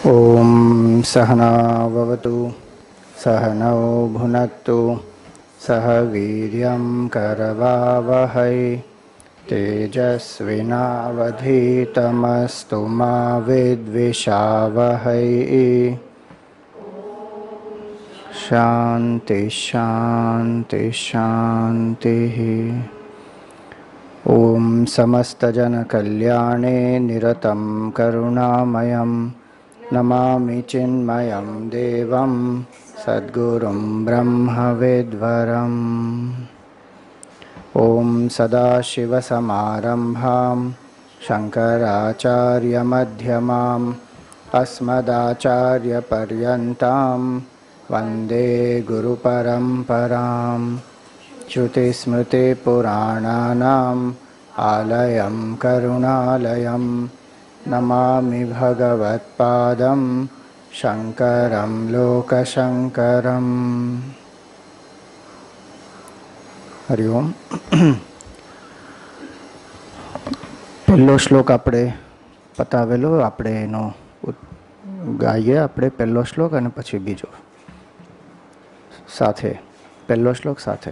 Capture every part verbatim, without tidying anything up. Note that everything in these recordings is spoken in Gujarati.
ओम सहना भवतु सहनौ भुनक्तु सह वीर्यं करवावहै तेजस्विनावधीतमस्तु मा विद्विषावहै। शांति शांति शांतिः। ओम समस्तजन कल्याणे निरतं करुणामयं नमामि चिन्मयं देवं सद्गुरुं ब्रह्मविद्वरम्। ओम सदाशिवसमारम्भां शङ्कराचार्यमध्यमाम् अस्मदाचार्यपर्यन्तां वन्दे गुरुपरम्पराम्। श्रुतिस्मृतिपुराणानाम् आलयं करुणालयं नमामि भगवत्पादं शङ्करं लोकशङ्करम्। हरि ओम। પહેલો શ્લોક આપણે પતાવેલો, આપણે એનો ગાઈએ. આપણે પહેલો શ્લોક અને પછી બીજો સાથે. પહેલો શ્લોક સાથે.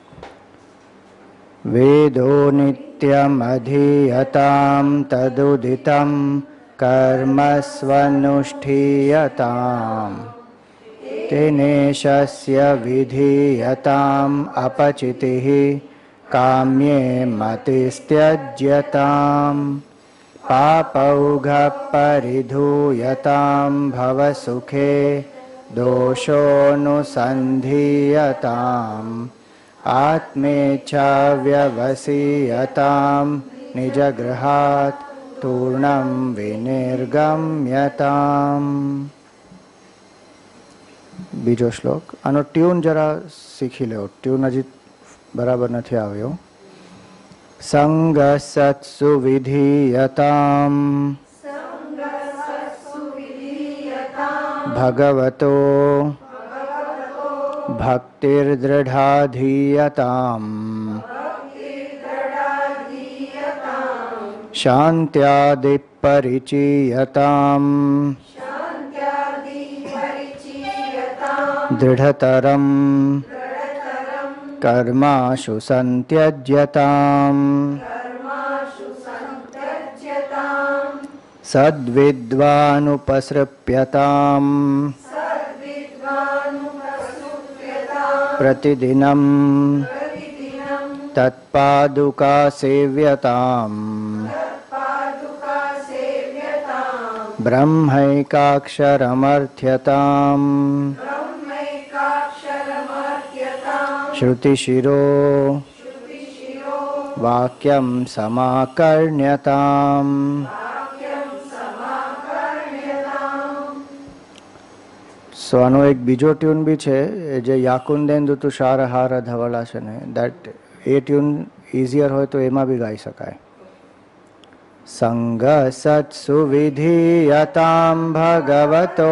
વેદો નિત્યમધીયતામ તદુદિતમ કર્મ સ્વનુષ્ઠીયતામ તેનેશસ્ય વિધીયતામ અપચિતિઃ કામ્યે મતિસ્ત્યજ્યતામ પાપૌઘ પરિધૂયતામ ભવસુખે દોષોનુસંધીયતામ આત્મેચ્છા વ્યવસીયતામ નિજગૃહાત તૂર્ણમ વિનિર્ગમ્યતામ. બીજો શ્લોક. આનો ટ્યુન જરા શીખી લો. ટ્યુન હજી બરાબર નથી આવ્યો. સંગ સત્સુ વિધીયતામ ભગવતો ભક્તિર્દૃઢાધીયતામ શાન્ત્યાદિપરિચીયતામ દૃઢતરમ કર્માશુ સંત્યજ્યતામ સદ્વિદ્વાનુપસૃપ્યતામ પ્રતિદિનમ તત્પાદુકા સેવ્યતામ બ્રહ્મૈકાક્ષરમર્થ્યતામ શ્રુતિશિરો વાક્યમ સમાકર્ણ્યતામ. સો આનો એક બીજો ટ્યુન બી છે, જે યાકુંદેન્દુ તુષારહાર ધવલા છે ને, દેટ એ ટ્યુન ઇઝીયર હોય તો એમાં બી ગાઈ શકાય. સંગ સત્સુ વિધીયતામ ભગવતો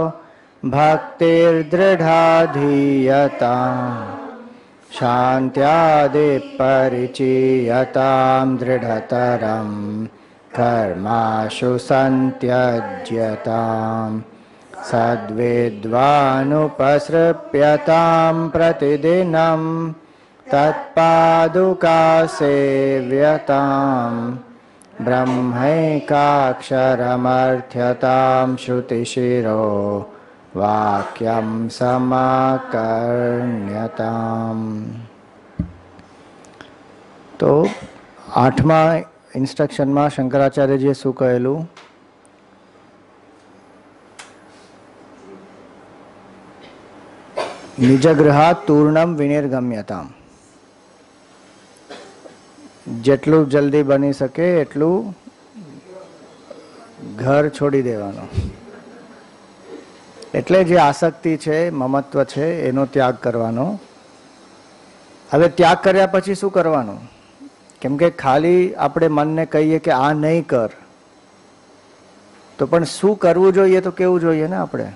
ભક્તિર્દૃઢાધીયતામ શાન્ત્યાદિપરિચીયતામ દૃઢતરમ કર્માશુ સંત્યજ્યતામ સદ્વિદ્વાનુપસૃપ્યતામ પ્રતિદિનમ તત્પાદુકા સેવ્યતામ બ્રહ્મૈકાક્ષરમર્થ્યતામ શ્રુતિશિરો વાક્યમ સમાકર્ણ્યતામ. તો આઠમા ઇન્સ્ટ્રક્શનમાં શંકરાચાર્યજીએ શું કહેલું? નિજગૃહાત તૂર્ણમ વિનિર્ગમ્યતામ. જેટલું જલ્દી બની શકે એટલું ઘર છોડી દેવાનું. એટલે જે આસક્તિ છે, મમત્વ છે, એનો ત્યાગ કરવાનો. હવે ત્યાગ કર્યા પછી શું કરવાનું? કેમ કે ખાલી આપણે મનને કહીએ કે આ નહીં કર, તો પણ શું કરવું જોઈએ તો કેવું જોઈએ ને આપણે?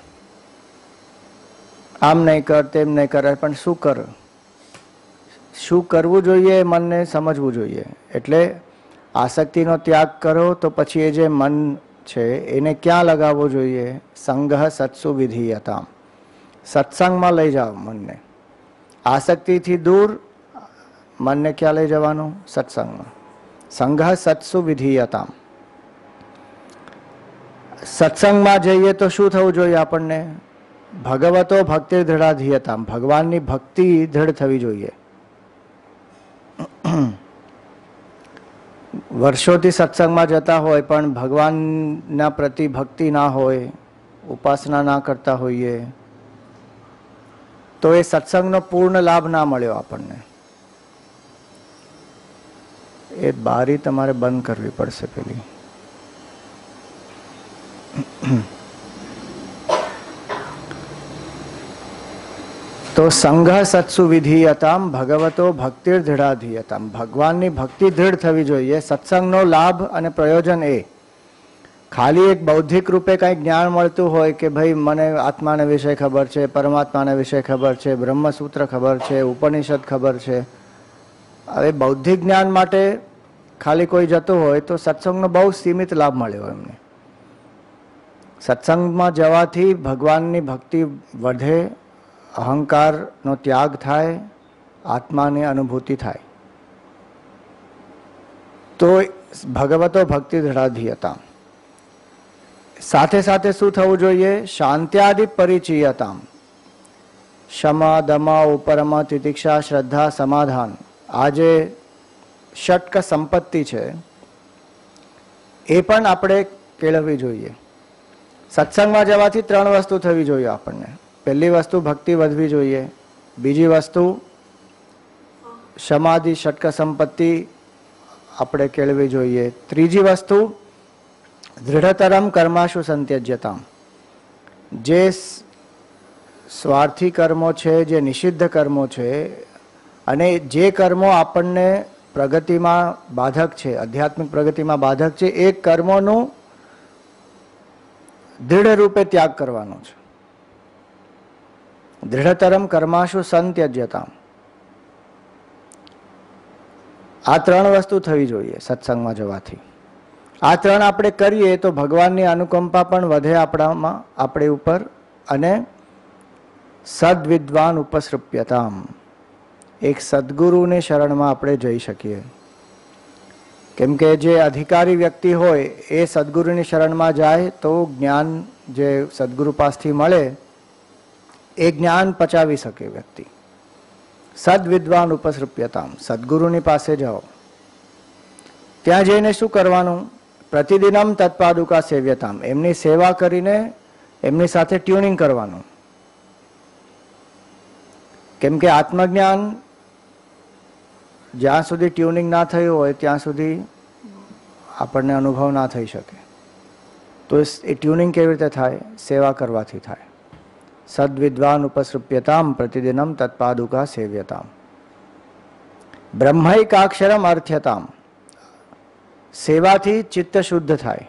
આમ નહીં કર, તેમ નહીં કર, પણ શું કર, શું કરવું જોઈએ મનને સમજવું જોઈએ. એટલે આસક્તિનો ત્યાગ કરો તો પછી એ જે મન છે એને ક્યાં લગાવવો જોઈએ? સંગહ સત્સુ વિધીયતામ, સત્સંગમાં લઈ જાઓ મનને. આસક્તિથી દૂર મનને ક્યાં લઈ જવાનું? સત્સંગમાં. સંગહ સત્સુ વિધીયતામ. સત્સંગમાં જઈએ તો શું થવું જોઈએ આપણને? ભગવતો ભક્તિ દૃઢાધીયતામ, ભગવાનની ભક્તિ દૃઢ થવી જોઈએ. વર્ષોથી સત્સંગમાં જતા હોય પણ ભગવાનના પ્રતિ ભક્તિ ના હોય, ઉપાસના ના કરતા હોઈએ, તો એ સત્સંગનો પૂર્ણ લાભ ના મળ્યો આપણને. એ બારી તમારે બંધ કરવી પડશે પેલી. તો સંઘ સત્સુ વિધીયતામ ભગવતો ભક્તિ દૃઢાધીયતામ, ભગવાનની ભક્તિ દૃઢ થવી જોઈએ. સત્સંગનો લાભ અને પ્રયોજન એ ખાલી એક બૌદ્ધિક રૂપે કંઈ જ્ઞાન મળતું હોય કે ભાઈ મને આત્માને વિશે ખબર છે, પરમાત્માને વિશે ખબર છે, બ્રહ્મસૂત્ર ખબર છે, ઉપનિષદ ખબર છે. હવે બૌદ્ધિક જ્ઞાન માટે ખાલી કોઈ જતું હોય તો સત્સંગનો બહુ સીમિત લાભ મળ્યો એમને. સત્સંગમાં જવાથી ભગવાનની ભક્તિ વધે, અહંકારનો ત્યાગ થાય, આત્માની અનુભૂતિ થાય. તો ભગવતો ભક્તિ દૃઢાધીયતા. સાથે સાથે શું થવું જોઈએ? શાંત્યાદિ પરિચયતામ, શમા દમા ઉપરમા તિતિક્ષા શ્રદ્ધા સમાધાન. આ જે ષટક સંપત્તિ છે એ પણ આપણે કેળવવી જોઈએ. સત્સંગમાં જવાથી ત્રણ વસ્તુ થવી જોઈએ આપણને. પહેલી વસ્તુ ભક્તિ વધવી જોઈએ, બીજી વસ્તુ સમાધિ ષટક સંપત્તિ આપણે કેળવવી જોઈએ, ત્રીજી વસ્તુ દૃઢતરમ કર્માશુ સંત્યજ્યતામ, જે સ્વાર્થી કર્મો છે, જે નિષિદ્ધ કર્મો છે અને જે કર્મો આપણને પ્રગતિમાં બાધક છે, આધ્યાત્મિક પ્રગતિમાં બાધક છે, એ કર્મોનું દૃઢ રૂપે ત્યાગ કરવાનો છે. દૃઢતરમ કર્માશુ સંત્યજ્યતામ. આ ત્રણ વસ્તુ થવી જોઈએ સત્સંગમાં જવાથી. આ ત્રણ આપણે કરીએ તો ભગવાનની અનુકંપા પણ વધે આપણામાં, આપણી ઉપર, અને સદવિદ્વાન ઉપસૃપ્યતામ, એક સદગુરુની શરણમાં આપણે જઈ શકીએ. કેમ કે જે અધિકારી વ્યક્તિ હોય એ સદગુરુની શરણમાં જાય તો જ્ઞાન જે સદગુરુ પાસથી મળે એ જ્ઞાન પચાવી શકે વ્યક્તિ. સદવિદ્વાન ઉપસૃપ્યતામ, સદગુરુની પાસે જાઓ. ત્યાં જઈને શું કરવાનું? પ્રતિદિનમ તત્પાદુકા સેવ્યતામ, એમની સેવા કરીને એમની સાથે ટ્યુનિંગ કરવાનું. કેમ કે આત્મજ્ઞાન જ્યાં સુધી ટ્યુનિંગ ના થયું હોય ત્યાં સુધી આપણને અનુભવ ના થઈ શકે. તો એ ટ્યુનિંગ કેવી રીતે થાય? સેવા કરવાથી થાય. સદ્વિદ્વાન ઉપસૃપ્યતામ પ્રતિદિનમ તત્પાદુકા સેવ્યતામ. બ્રહ્મૈકાક્ષરમ અર્થ્યતામ, સેવાથી ચિત્ત શુદ્ધ થાય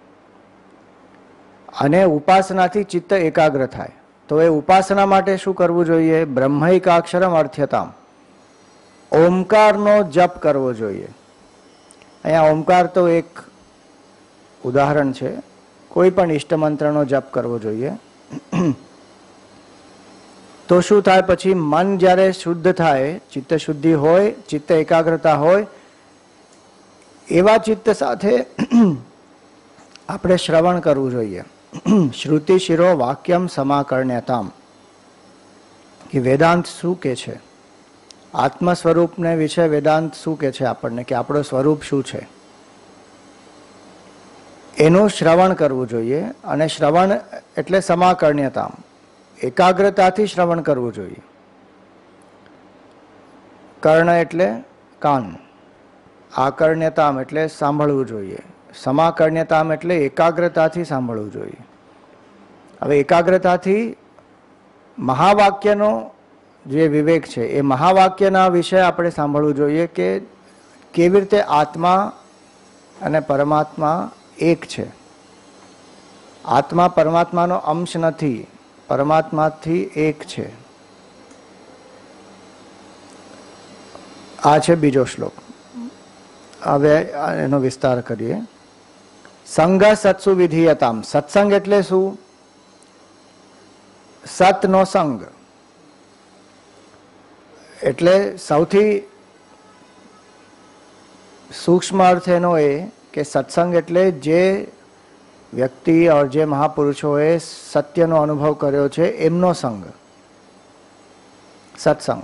અને ઉપાસનાથી ચિત્ત એકાગ્ર થાય. તો એ ઉપાસના માટે શું કરવું જોઈએ? બ્રહ્મૈકાક્ષરમ અર્થ્યતામ, ઓમકારનો જપ કરવો જોઈએ. અહીંયા ઓમકાર તો એક ઉદાહરણ છે. કોઈ પણ ઈષ્ટ મંત્રનો જપ કરવો જોઈએ. તો શું થાય? પછી મન જ્યારે શુદ્ધ થાય, ચિત્ત શુદ્ધિ હોય, ચિત્ત એકાગ્રતા હોય, એવા ચિત્ત સાથે આપણે શ્રવણ કરવું જોઈએ. શ્રુતિ શિરો વાક્યમ સમાકર્ણ્યતામ, કે વેદાંત શું કે છે, આત્મ સ્વરૂપને વિશે વેદાંત શું કે છે આપણને, કે આપણો સ્વરૂપ શું છે, એનું શ્રવણ કરવું જોઈએ. અને શ્રવણ એટલે સમાકર્ણ્યતામ, એકાગ્રતાથી શ્રવણ કરવું જોઈએ. કર્ણ એટલે કાન, આકર્ણ્યતામ એટલે સાંભળવું જોઈએ, સમાકર્ણ્યતામ એટલે એકાગ્રતાથી સાંભળવું જોઈએ. હવે એકાગ્રતાથી મહાવાક્યનો જે વિવેક છે એ મહાવાક્યના વિશે આપણે સાંભળવું જોઈએ કે કેવી રીતે આત્મા અને પરમાત્મા એક છે. આત્મા પરમાત્માનો અંશ નથી, પરમાત્માથી એક છે. આ છે બીજો શ્લોક. હવે એનો વિસ્તાર કરીએ. સંઘ સત્સુ વિધીયતામ. સત્સંગ એટલે શું? સતનો સંગ. એટલે સૌથી સૂક્ષ્મ અર્થ એનો એ કે સત્સંગ એટલે જે વ્યક્તિ और જે મહાપુરુષોએ સત્યનો અનુભવ કર્યો છે એમનો સંગ, સત્સંગ.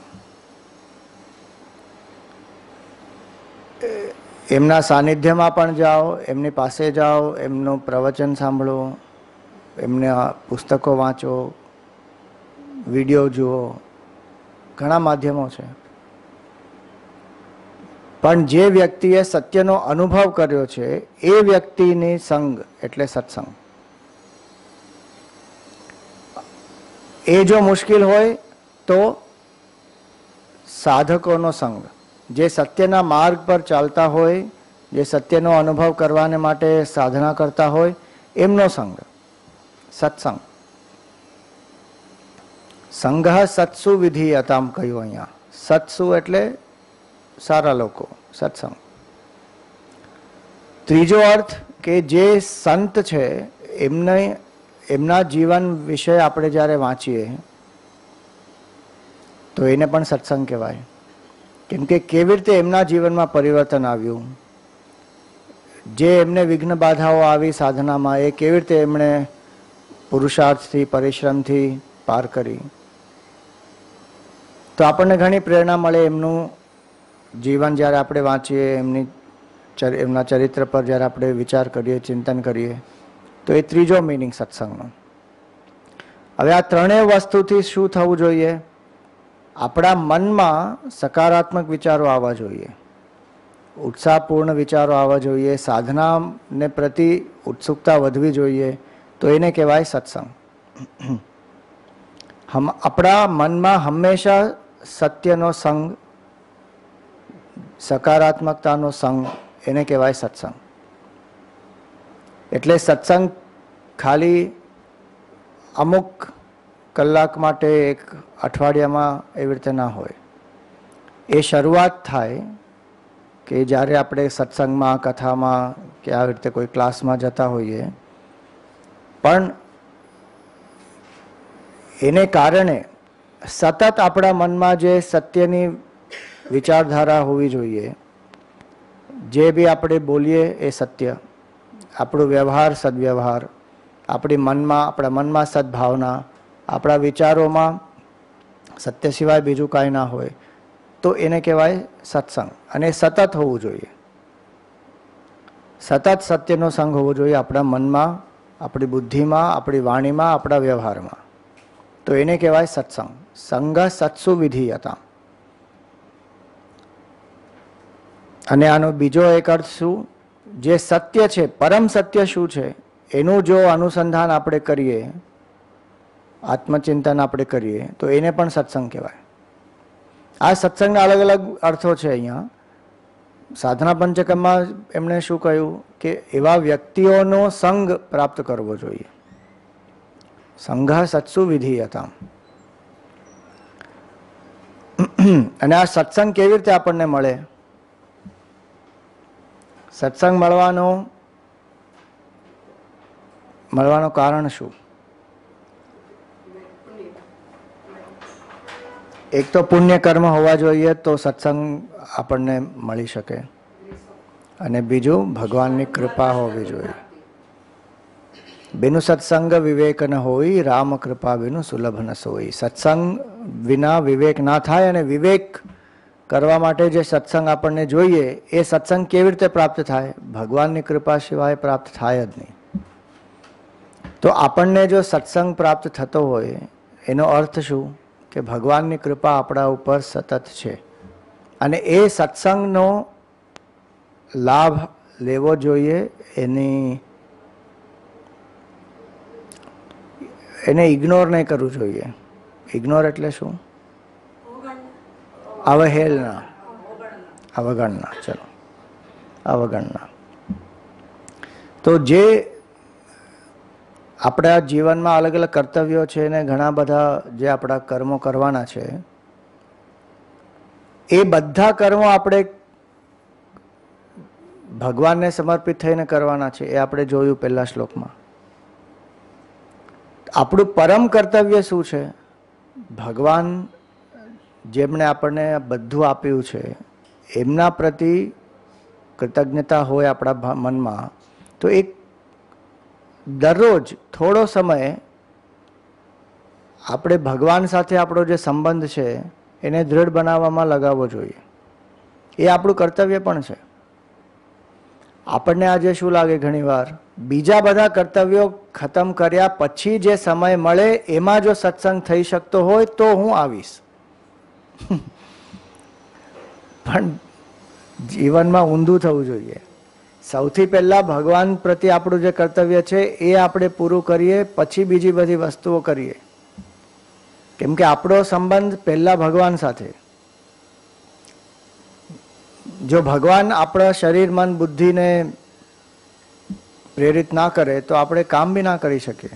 એમના સાનિધ્યમાં પણ જાઓ, એમની પાસે જાઓ, એમનું પ્રવચન સાંભળો, એમના પુસ્તકો વાંચો, વિડીયો જુઓ, ઘણા માધ્યમો છે. પણ જે વ્યક્તિએ સત્યનો અનુભવ કર્યો છે એ વ્યક્તિની સંગ એટલે સત્સંગ. એ જો મુશ્કેલ હોય તો સાધકોનો સંગ, જે સત્યના માર્ગ પર ચાલતા હોય, જે સત્યનો અનુભવ કરવાને માટે સાધના કરતા હોય એમનો સંગ, સત્સંગ. સંઘ સત્સુ વિધીયતામ કહ્યું અહીંયા. સત્સુ એટલે સારા લોકો, સત્સંગ. ત્રીજો અર્થ કે જે સંત છે એમને એમના જીવન વિશે આપણે જ્યારે વાંચીએ તો એને પણ સત્સંગ કહેવાય. કેમ કે કેવી રીતે એમના જીવનમાં પરિવર્તન આવ્યું, જે એમને વિઘ્ન બાધાઓ આવી સાધનામાં, એ કેવી રીતે એમણે પુરુષાર્થથી પરિશ્રમથી પાર કરી, તો આપણને ઘણી પ્રેરણા મળે. એમનું જીવન જ્યારે આપણે વાંચીએ, એમની એમના ચરિત્ર પર જ્યારે આપણે વિચાર કરીએ, ચિંતન કરીએ, તો એ ત્રીજો મિનિંગ સત્સંગનો. હવે આ ત્રણેય વસ્તુથી શું થવું જોઈએ? આપણા મનમાં સકારાત્મક વિચારો આવવા જોઈએ, ઉત્સાહપૂર્ણ વિચારો આવવા જોઈએ, સાધનાને પ્રતિ ઉત્સુકતા વધવી જોઈએ. તો એને કહેવાય સત્સંગ. હમ આપણા મનમાં હંમેશા સત્યનો સંગ, સકારાત્મકતાનો સંગ, એને કહેવાય સત્સંગ. એટલે સત્સંગ ખાલી અમુક કલાક માટે એક અઠવાડિયામાં એવી રીતે ના હોય. એ શરૂઆત થાય કે જ્યારે આપણે સત્સંગમાં, કથામાં કે આવી રીતે કોઈ ક્લાસમાં જતા હોઈએ, પણ એને કારણે સતત આપણા મનમાં જે સત્યની વિચારધારા હોવી જોઈએ, જે બી આપણે બોલીએ એ સત્ય, આપણો વ્યવહાર સદવ્યવહાર, આપણી મનમાં આપણા મનમાં સદભાવના, આપણા વિચારોમાં સત્ય સિવાય બીજું કાંઈ ના હોય, તો એને કહેવાય સત્સંગ. અને સતત હોવું જોઈએ, સતત સત્યનો સંગ હોવો જોઈએ આપણા મનમાં, આપણી બુદ્ધિમાં, આપણી વાણીમાં, આપણા વ્યવહારમાં. તો એને કહેવાય સત્સંગ. સંઘ સત્સુ વિધીયતા. અને આનો બીજો એક અર્થ શું? જે સત્ય છે, પરમ સત્ય શું છે, એનું જો અનુસંધાન આપણે કરીએ, આત્મચિંતન આપણે કરીએ, તો એને પણ સત્સંગ કહેવાય. આ સત્સંગના અલગ અલગ અર્થો છે. અહીંયા સાધના પંચકમમાં એમણે શું કહ્યું કે એવા વ્યક્તિઓનો સંગ પ્રાપ્ત કરવો જોઈએ. સંઘ સત્સુ વિધીયતા. અને આ સત્સંગ કેવી રીતે આપણને મળે? સત્સંગ મળવાનો મળવાનું કારણ શું? એક તો પુણ્ય કર્મ હોવા જોઈએ તો સત્સંગ આપણને મળી શકે, અને બીજું ભગવાનની કૃપા હોવી જોઈએ. બેનું સત્સંગ વિવેક ન હોય, રામ કૃપા બેનું સુલભ ન સોઈ. સત્સંગ વિના વિવેક ના થાય, અને વિવેક કરવા માટે જે સત્સંગ આપણને જોઈએ એ સત્સંગ કેવી રીતે પ્રાપ્ત થાય? ભગવાનની કૃપા સિવાય પ્રાપ્ત થાય જ નહીં. તો આપણને જો સત્સંગ પ્રાપ્ત થતો હોય એનો અર્થ શું? કે ભગવાનની કૃપા આપણા ઉપર સતત છે, અને એ સત્સંગનો લાભ લેવો જોઈએ. એની એને ઇગ્નોર નહીં કરવું જોઈએ. ઇગ્નોર એટલે શું? અવહેલના, અવગણના. ચલો, અવગણના. તો જે આપણા જીવનમાં અલગ અલગ કર્તવ્યો છે ને ઘણા બધા જે આપણા કર્મો કરવાના છે, એ બધા કર્મો આપણે ભગવાનને સમર્પિત થઈને કરવાના છે, એ આપણે જોયું પહેલા શ્લોકમાં. આપણું પરમ કર્તવ્ય શું છે? ભગવાન જેમણે આપણને બધું આપ્યું છે એમના પ્રતિ કૃતજ્ઞતા હોય આપણા મનમાં, તો એક દરરોજ થોડો સમય આપણે ભગવાન સાથે આપણો જે સંબંધ છે એને દૃઢ બનાવવામાં લગાવવો જોઈએ. એ આપણું કર્તવ્ય પણ છે. આપણને આજે શું લાગે ઘણીવાર, બીજા બધા કર્તવ્યો ખતમ કર્યા પછી જે સમય મળે એમાં જો સત્સંગ થઈ શકતો હોય તો હું આવીશ. પણ જીવનમાં ઊંધું થવું જોઈએ. સૌથી પહેલા ભગવાન પ્રત્યે આપણું જે કર્તવ્ય છે એ આપણે પૂરું કરીએ, પછી બીજી બધી વસ્તુઓ કરીએ. કેમ કે આપણો સંબંધ પહેલા ભગવાન સાથે. જો ભગવાન આપણા શરીર મન બુદ્ધિને પ્રેરિત ના કરે તો આપણે કામ બી ના કરી શકીએ.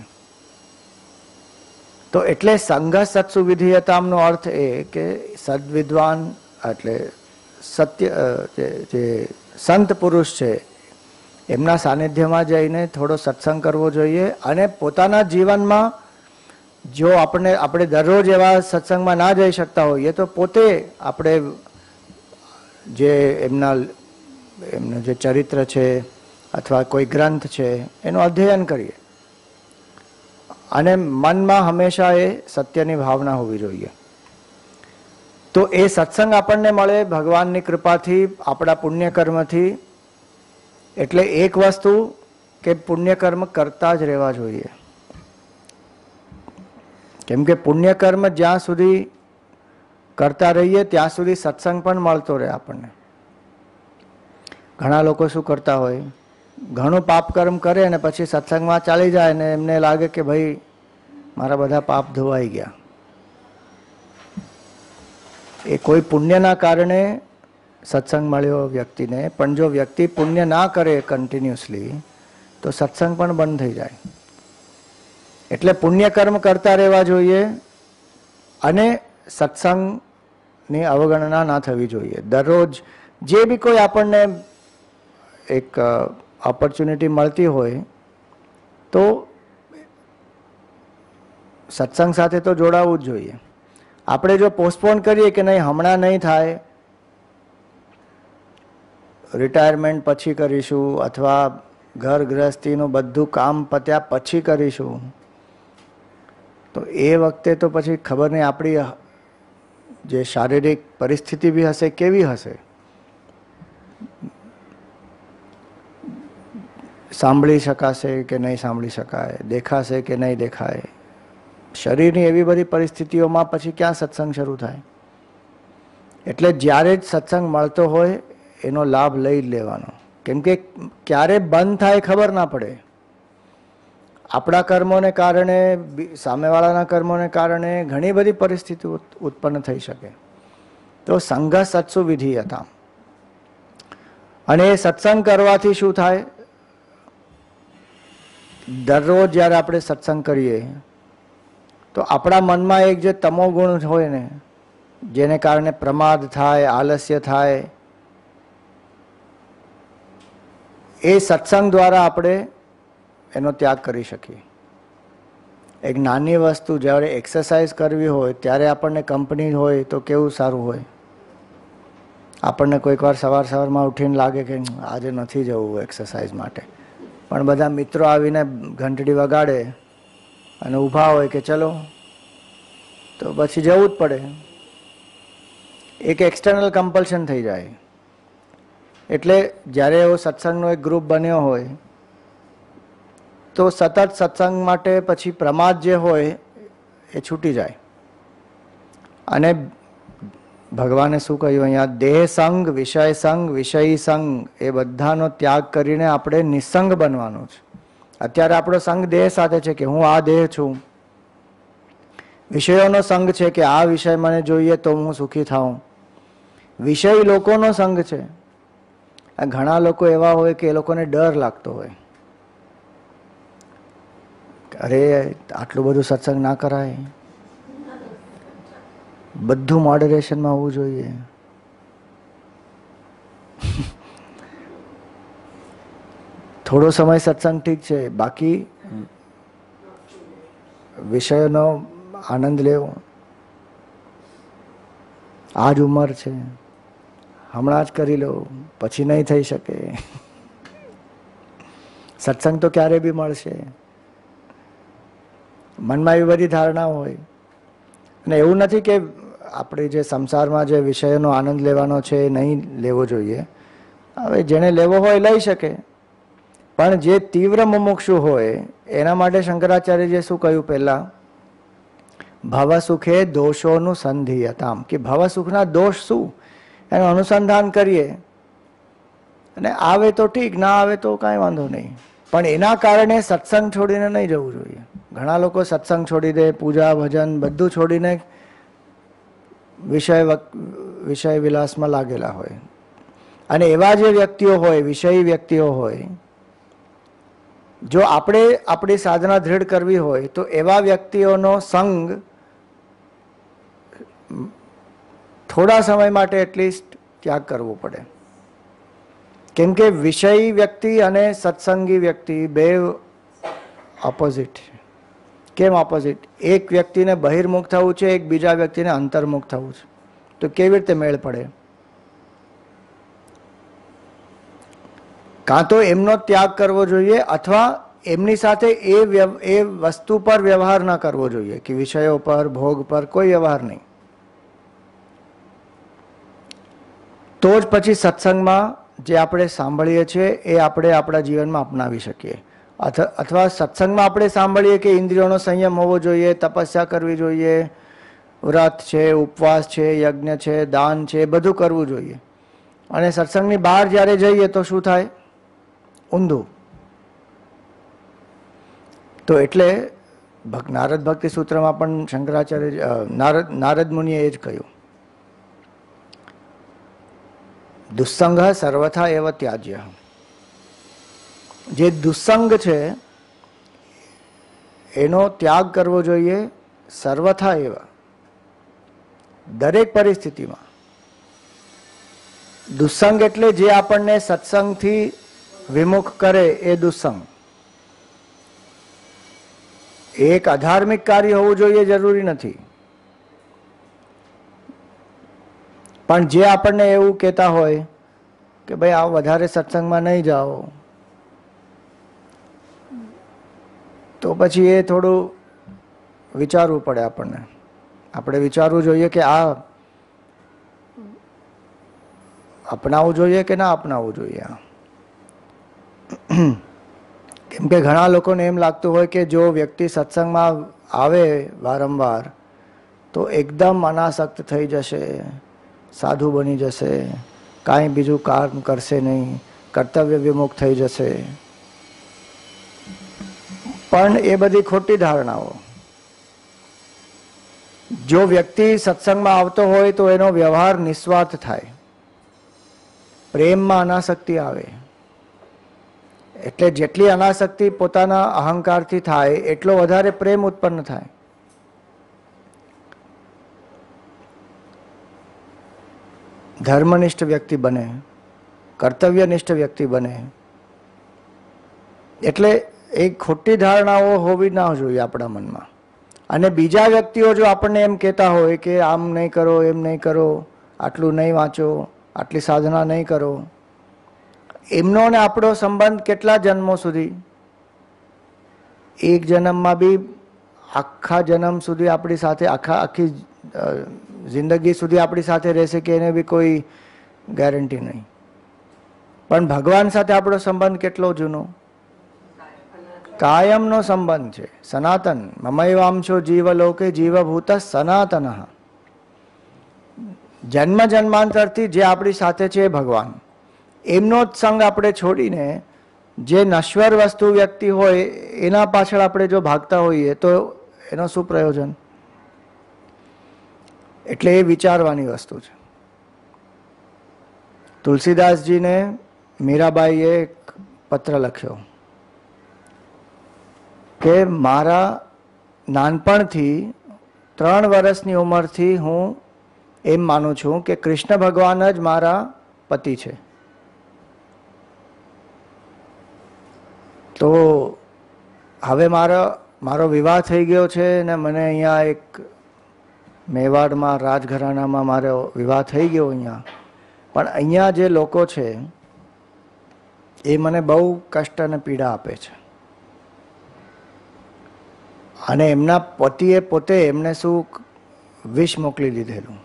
તો એટલે સંઘ સત્સુ વિધીયતામનો અર્થ એ કે સદવિદ્વાન એટલે સત્ય જે સંત પુરુષ છે એમના સાનિધ્યમાં જઈને થોડો સત્સંગ કરવો જોઈએ. અને પોતાના જીવનમાં જો આપણે આપણે દરરોજ એવા સત્સંગમાં ના જઈ શકતા હોઈએ તો પોતે આપણે જે એમના એમનું જે ચરિત્ર છે અથવા કોઈ ગ્રંથ છે એનું અધ્યયન કરીએ. અને મનમાં હંમેશા એ સત્યની ભાવના હોવી જોઈએ. તો એ સત્સંગ આપણને મળે ભગવાનની કૃપાથી, આપણા પુણ્યકર્મથી. એટલે એક વસ્તુ કે પુણ્યકર્મ કરતા જ રહેવા જોઈએ. કેમ કે પુણ્યકર્મ જ્યાં સુધી કરતા રહીએ ત્યાં સુધી સત્સંગ પણ મળતો રહે આપણને. ઘણા લોકો શું કરતા હોય, ઘણું પાપ કર્મ કરે અને પછી સત્સંગમાં ચાલી જાય ને એમને લાગે કે ભાઈ મારા બધા પાપ ધોવાઈ ગયા. એ કોઈ પુણ્યના કારણે સત્સંગ મળ્યો વ્યક્તિને, પણ જો વ્યક્તિ પુણ્ય ના કરે કન્ટિન્યુઅસલી તો સત્સંગ પણ બંધ થઈ જાય. એટલે પુણ્યકર્મ કરતા રહેવા જોઈએ અને સત્સંગની અવગણના ના થવી જોઈએ. દરરોજ જે બી કોઈ આપણને એક ઓપોર્ચ્યુનિટી મળતી હોય તો સત્સંગ સાથે તો જોડાવું જ જોઈએ. આપણે જો પોસ્ટપોન કરીએ કે નહીં હમણાં નહીં થાય, રિટાયરમેન્ટ પછી કરીશું અથવા ઘર ગૃહસ્થીનું બધું કામ પત્યા પછી કરીશું, તો એ વખતે તો પછી ખબર નહીં આપણી જે શારીરિક પરિસ્થિતિ બી હશે કેવી હશે. સાંભળી શકાશે કે નહીં સાંભળી શકાય, દેખાશે કે નહીં દેખાય. શરીરની એવી બધી પરિસ્થિતિઓમાં પછી ક્યાં સત્સંગ શરૂ થાય. એટલે જ્યારે જ સત્સંગ મળતો હોય એનો લાભ લઈ જ લેવાનો. કેમ કે ક્યારે બંધ થાય ખબર ના પડે. આપણા કર્મોને કારણે, સામેવાળાના કર્મોને કારણે ઘણી બધી પરિસ્થિતિ ઉત્પન્ન થઈ શકે. તો સંઘ સત્સુ વિધીયતા. અને એ સત્સંગ કરવાથી શું થાય, દરરોજ જ્યારે આપણે સત્સંગ કરીએ તો આપણા મનમાં એક જે તમો ગુણ હોય ને, જેને કારણે પ્રમાદ થાય, આલસ્ય થાય, એ સત્સંગ દ્વારા આપણે એનો ત્યાગ કરી શકીએ. એક નાની વસ્તુ જ્યારે એક્સરસાઇઝ કરવી હોય ત્યારે આપણને કંપની હોય તો કેવું સારું હોય. આપણને કોઈક વાર સવાર સવારમાં ઉઠીને લાગે કે આજે નથી જવું એક્સરસાઇઝ માટે, પણ બધા મિત્રો આવીને ઘંટડી વગાડે અને ઊભા હોય કે ચલો, તો પછી જવું જ પડે. એક એક્સટર્નલ કમ્પલ્શન થઈ જાય. એટલે જ્યારે એવો સત્સંગનો એક ગ્રુપ બન્યો હોય તો સતત સત્સંગ માટે પછી પ્રમાદ જે હોય એ છૂટી જાય. અને ભગવાને શું કહ્યું અહીંયા, દેહ સંગ, વિષય સંગ, વિષયી સંગ એ બધાનો ત્યાગ કરીને આપણે નિસંગ બનવાનું છે. અત્યારે આપણો સંગ દેહ સાથે છે કે હું આ દેહ છું. વિષયોનો સંગ છે કે આ વિષય મને જોઈએ તો હું સુખી થાઉં. વિષય લોકોનો સંગ છે. ઘણા લોકો એવા હોય કે એ લોકોને ડર લાગતો હોય, અરે આટલું બધું સત્સંગ ના કરાય, બધું મોડરેશનમાં હોવું જોઈએ. થોડો સમય સત્સંગ ઠીક છે, બાકી વિષયનો આનંદ લેવો. આ જ ઉંમર છે, હમણાં જ કરી લો, પછી નહીં થઈ શકે. સત્સંગ તો ક્યારે બી મળશે. મનમાં એવી બધી ધારણા હોય. અને એવું નથી કે આપણે જે સંસારમાં જે વિષયોનો આનંદ લેવાનો છે એ નહીં લેવો જોઈએ. હવે જેને લેવો હોય લઈ શકે, પણ જે તીવ્ર મુમુક્ષુ હોય એના માટે શંકરાચાર્યજીએ શું કહ્યું? પહેલા ભવ સુખે દોષોનું સંધિયતામ, કે ભવ સુખના દોષ શું એનું અનુસંધાન કરીએ, અને આવે તો ઠીક, ના આવે તો કાંઈ વાંધો નહીં, પણ એના કારણે સત્સંગ છોડીને નહીં જવું જોઈએ. ઘણા લોકો સત્સંગ છોડી દે, પૂજા ભજન બધું છોડીને વિષય વિષય વિલાસમાં લાગેલા હોય. અને એવા જે વ્યક્તિઓ હોય, વિષયી વ્યક્તિઓ હોય, જો આપણે આપણી સાધના દૃઢ કરવી હોય તો એવા વ્યક્તિઓનો સંગ થોડા સમય માટે એટલીસ્ટ ત્યાગ કરવો પડે. કેમ કે વિષયી વ્યક્તિ અને સત્સંગી વ્યક્તિ બે ઓપોઝિટ. કેમ ઓપોઝિટ? એક વ્યક્તિને બહિર્મુખ થવું છે, એક બીજા વ્યક્તિને અંતર્મુખ થવું છે, તો કેવી રીતે મેળ પડે? કાં તો એમનો ત્યાગ કરવો જોઈએ, અથવા એમની સાથે એ એ વસ્તુ પર વ્યવહાર ના કરવો જોઈએ, કે વિષયો પર, ભોગ પર કોઈ વ્યવહાર નહીં. તો જ પછી સત્સંગમાં જે આપણે સાંભળીએ છીએ એ આપણે આપણા જીવનમાં અપનાવી શકીએ. અથવા સત્સંગમાં આપણે સાંભળીએ કે ઇન્દ્રિયોનો સંયમ હોવો જોઈએ, તપસ્યા કરવી જોઈએ, વ્રત છે, ઉપવાસ છે, યજ્ઞ છે, દાન છે, એ બધું કરવું જોઈએ. અને સત્સંગની બહાર જ્યારે જઈએ તો શું થાય? ઊંધું. તો એટલે નારદ ભક્તિ સૂત્રમાં પણ શંકરાચાર્ય નારદ નારદ મુનિએ એ જ કહ્યું, દુસ્સંગ સર્વથા એવ ત્યાજ્ય. જે દુસ્સંગ છે એનો ત્યાગ કરવો જોઈએ, સર્વથા એવ, દરેક પરિસ્થિતિમાં. દુસ્સંગ એટલે જે આપણને સત્સંગથી વિમુખ કરે એ દુસ્સંગ. એક અધાર્મિક કાર્ય હોવું જોઈએ જરૂરી નથી, પણ જે આપણને એવું કહેતા હોય કે ભાઈ આ વધારે સત્સંગમાં નહીં જાઓ, તો પછી એ થોડું વિચારવું પડે આપણને. આપણે વિચારવું જોઈએ કે આ અપનાવવું જોઈએ કે ના અપનાવવું જોઈએ. કેમ કે ઘણા લોકોને એમ લાગતું હોય કે જો વ્યક્તિ સત્સંગમાં આવે વારંવાર તો એકદમ અનાસક્ત થઈ જશે, સાધુ બની જશે, કાંઈ બીજું કામ કરશે નહીં, કર્તવ્ય વિમુખ થઈ જશે. પણ એ બધી ખોટી ધારણાઓ. જો વ્યક્તિ સત્સંગમાં આવતો હોય તો એનો વ્યવહાર નિસ્વાર્થ થાય, પ્રેમમાં અનાસક્તિ આવે. એટલે જેટલી અનાસક્તિ પોતાના અહંકારથી થાય એટલો વધારે પ્રેમ ઉત્પન્ન થાય. ધર્મનિષ્ઠ વ્યક્તિ બને, કર્તવ્યનિષ્ઠ વ્યક્તિ બને. એટલે એ ખોટી ધારણાઓ હોવી ના જોઈએ આપણા મનમાં. અને બીજા વ્યક્તિઓ જો આપણને એમ કહેતા હોય કે આમ નહીં કરો, એમ નહીં કરો, આટલું નહીં વાંચો, આટલી સાધના નહીં કરો, એમનો ને આપણો સંબંધ કેટલા જન્મો સુધી? એક જન્મમાં બી આખા જન્મ સુધી આપણી સાથે, આખા આખી જિંદગી સુધી આપણી સાથે રહેશે કે એને બી કોઈ ગેરંટી નહીં. પણ ભગવાન સાથે આપણો સંબંધ કેટલો જૂનો? કાયમનો સંબંધ છે, સનાતન. મમૈવાંશો જીવલોકે જીવભૂત સનાતન. જન્મ જન્માંતરથી જે આપણી સાથે છે એ ભગવાન. એમનો જ સંગ આપણે છોડીને જે નશ્વર વસ્તુ વ્યક્તિ હોય એના પાછળ આપણે જો ભાગતા હોઈએ તો એનો શું પ્રયોજન? એટલે એ વિચારવાની વસ્તુ છે. તુલસીદાસજીને મીરાબાઈએ એક પત્ર લખ્યો કે મારા નાનપણથી ત્રણ વર્ષની ઉંમરથી હું એમ માનું છું કે કૃષ્ણ ભગવાન જ મારા પતિ છે. તો હવે મારો મારો વિવાહ થઈ ગયો છે ને મને અહીંયા એક મેવાડમાં રાજઘરાનામાં મારો વિવાહ થઈ ગયો અહીંયા, પણ અહીંયા જે લોકો છે એ મને બહુ કષ્ટ અને પીડા આપે છે. અને એમના પતિએ પોતે એમને શું વિષ મોકલી દીધેલું.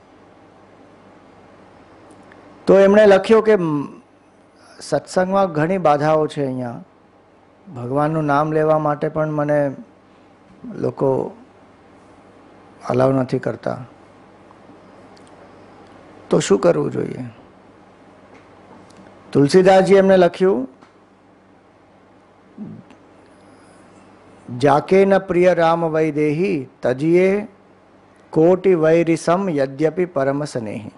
તો એમણે લખ્યું કે સત્સંગમાં ઘણી બાધાઓ છે, અહીંયા ભગવાનનું નામ લેવા માટે પણ મને લોકો અલાવ નથી કરતા. તો શું કરવું જોઈએ? તુલસીદાસજી એમને લખ્યું, જાકે ન પ્રિય રામ વૈદેહી તજીએ કોટી વૈરિસમ યદ્યપિ પરમ સ્નેહી.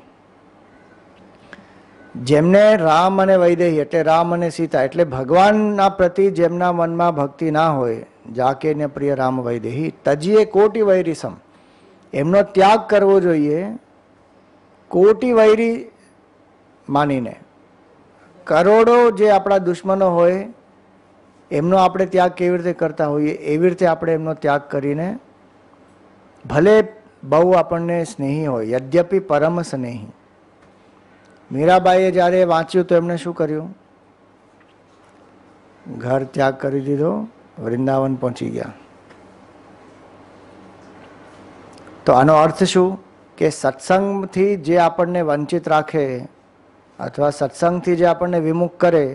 જેમને રામ અને વૈદેહી એટલે રામ અને સીતા એટલે ભગવાનના પ્રતિ જેમના મનમાં ભક્તિ ના હોય, જાકે ન પ્રિય રામ વૈદેહી તજીએ કોટી વૈરિસમ, એમનો ત્યાગ કરવો જોઈએ કોટી વૈરી માનીને. કરોડો જે આપણા દુશ્મનો હોય એમનો આપણે ત્યાગ કેવી રીતે કરતા હોઈએ એવી રીતે આપણે એમનો ત્યાગ કરીને, ભલે બહુ આપણને સ્નેહી હોય, યદ્યપિ પરમ સ્નેહી. મીરાબાઈએ જ્યારે વાંચ્યું તો એમણે શું કર્યું? ઘર ત્યાગ કરી દીધો, વૃંદાવન પહોંચી ગયા. તો આનો અર્થ શું? કે સત્સંગથી જે આપણને વંચિત રાખે અથવા સત્સંગથી જે આપણને વિમુખ કરે,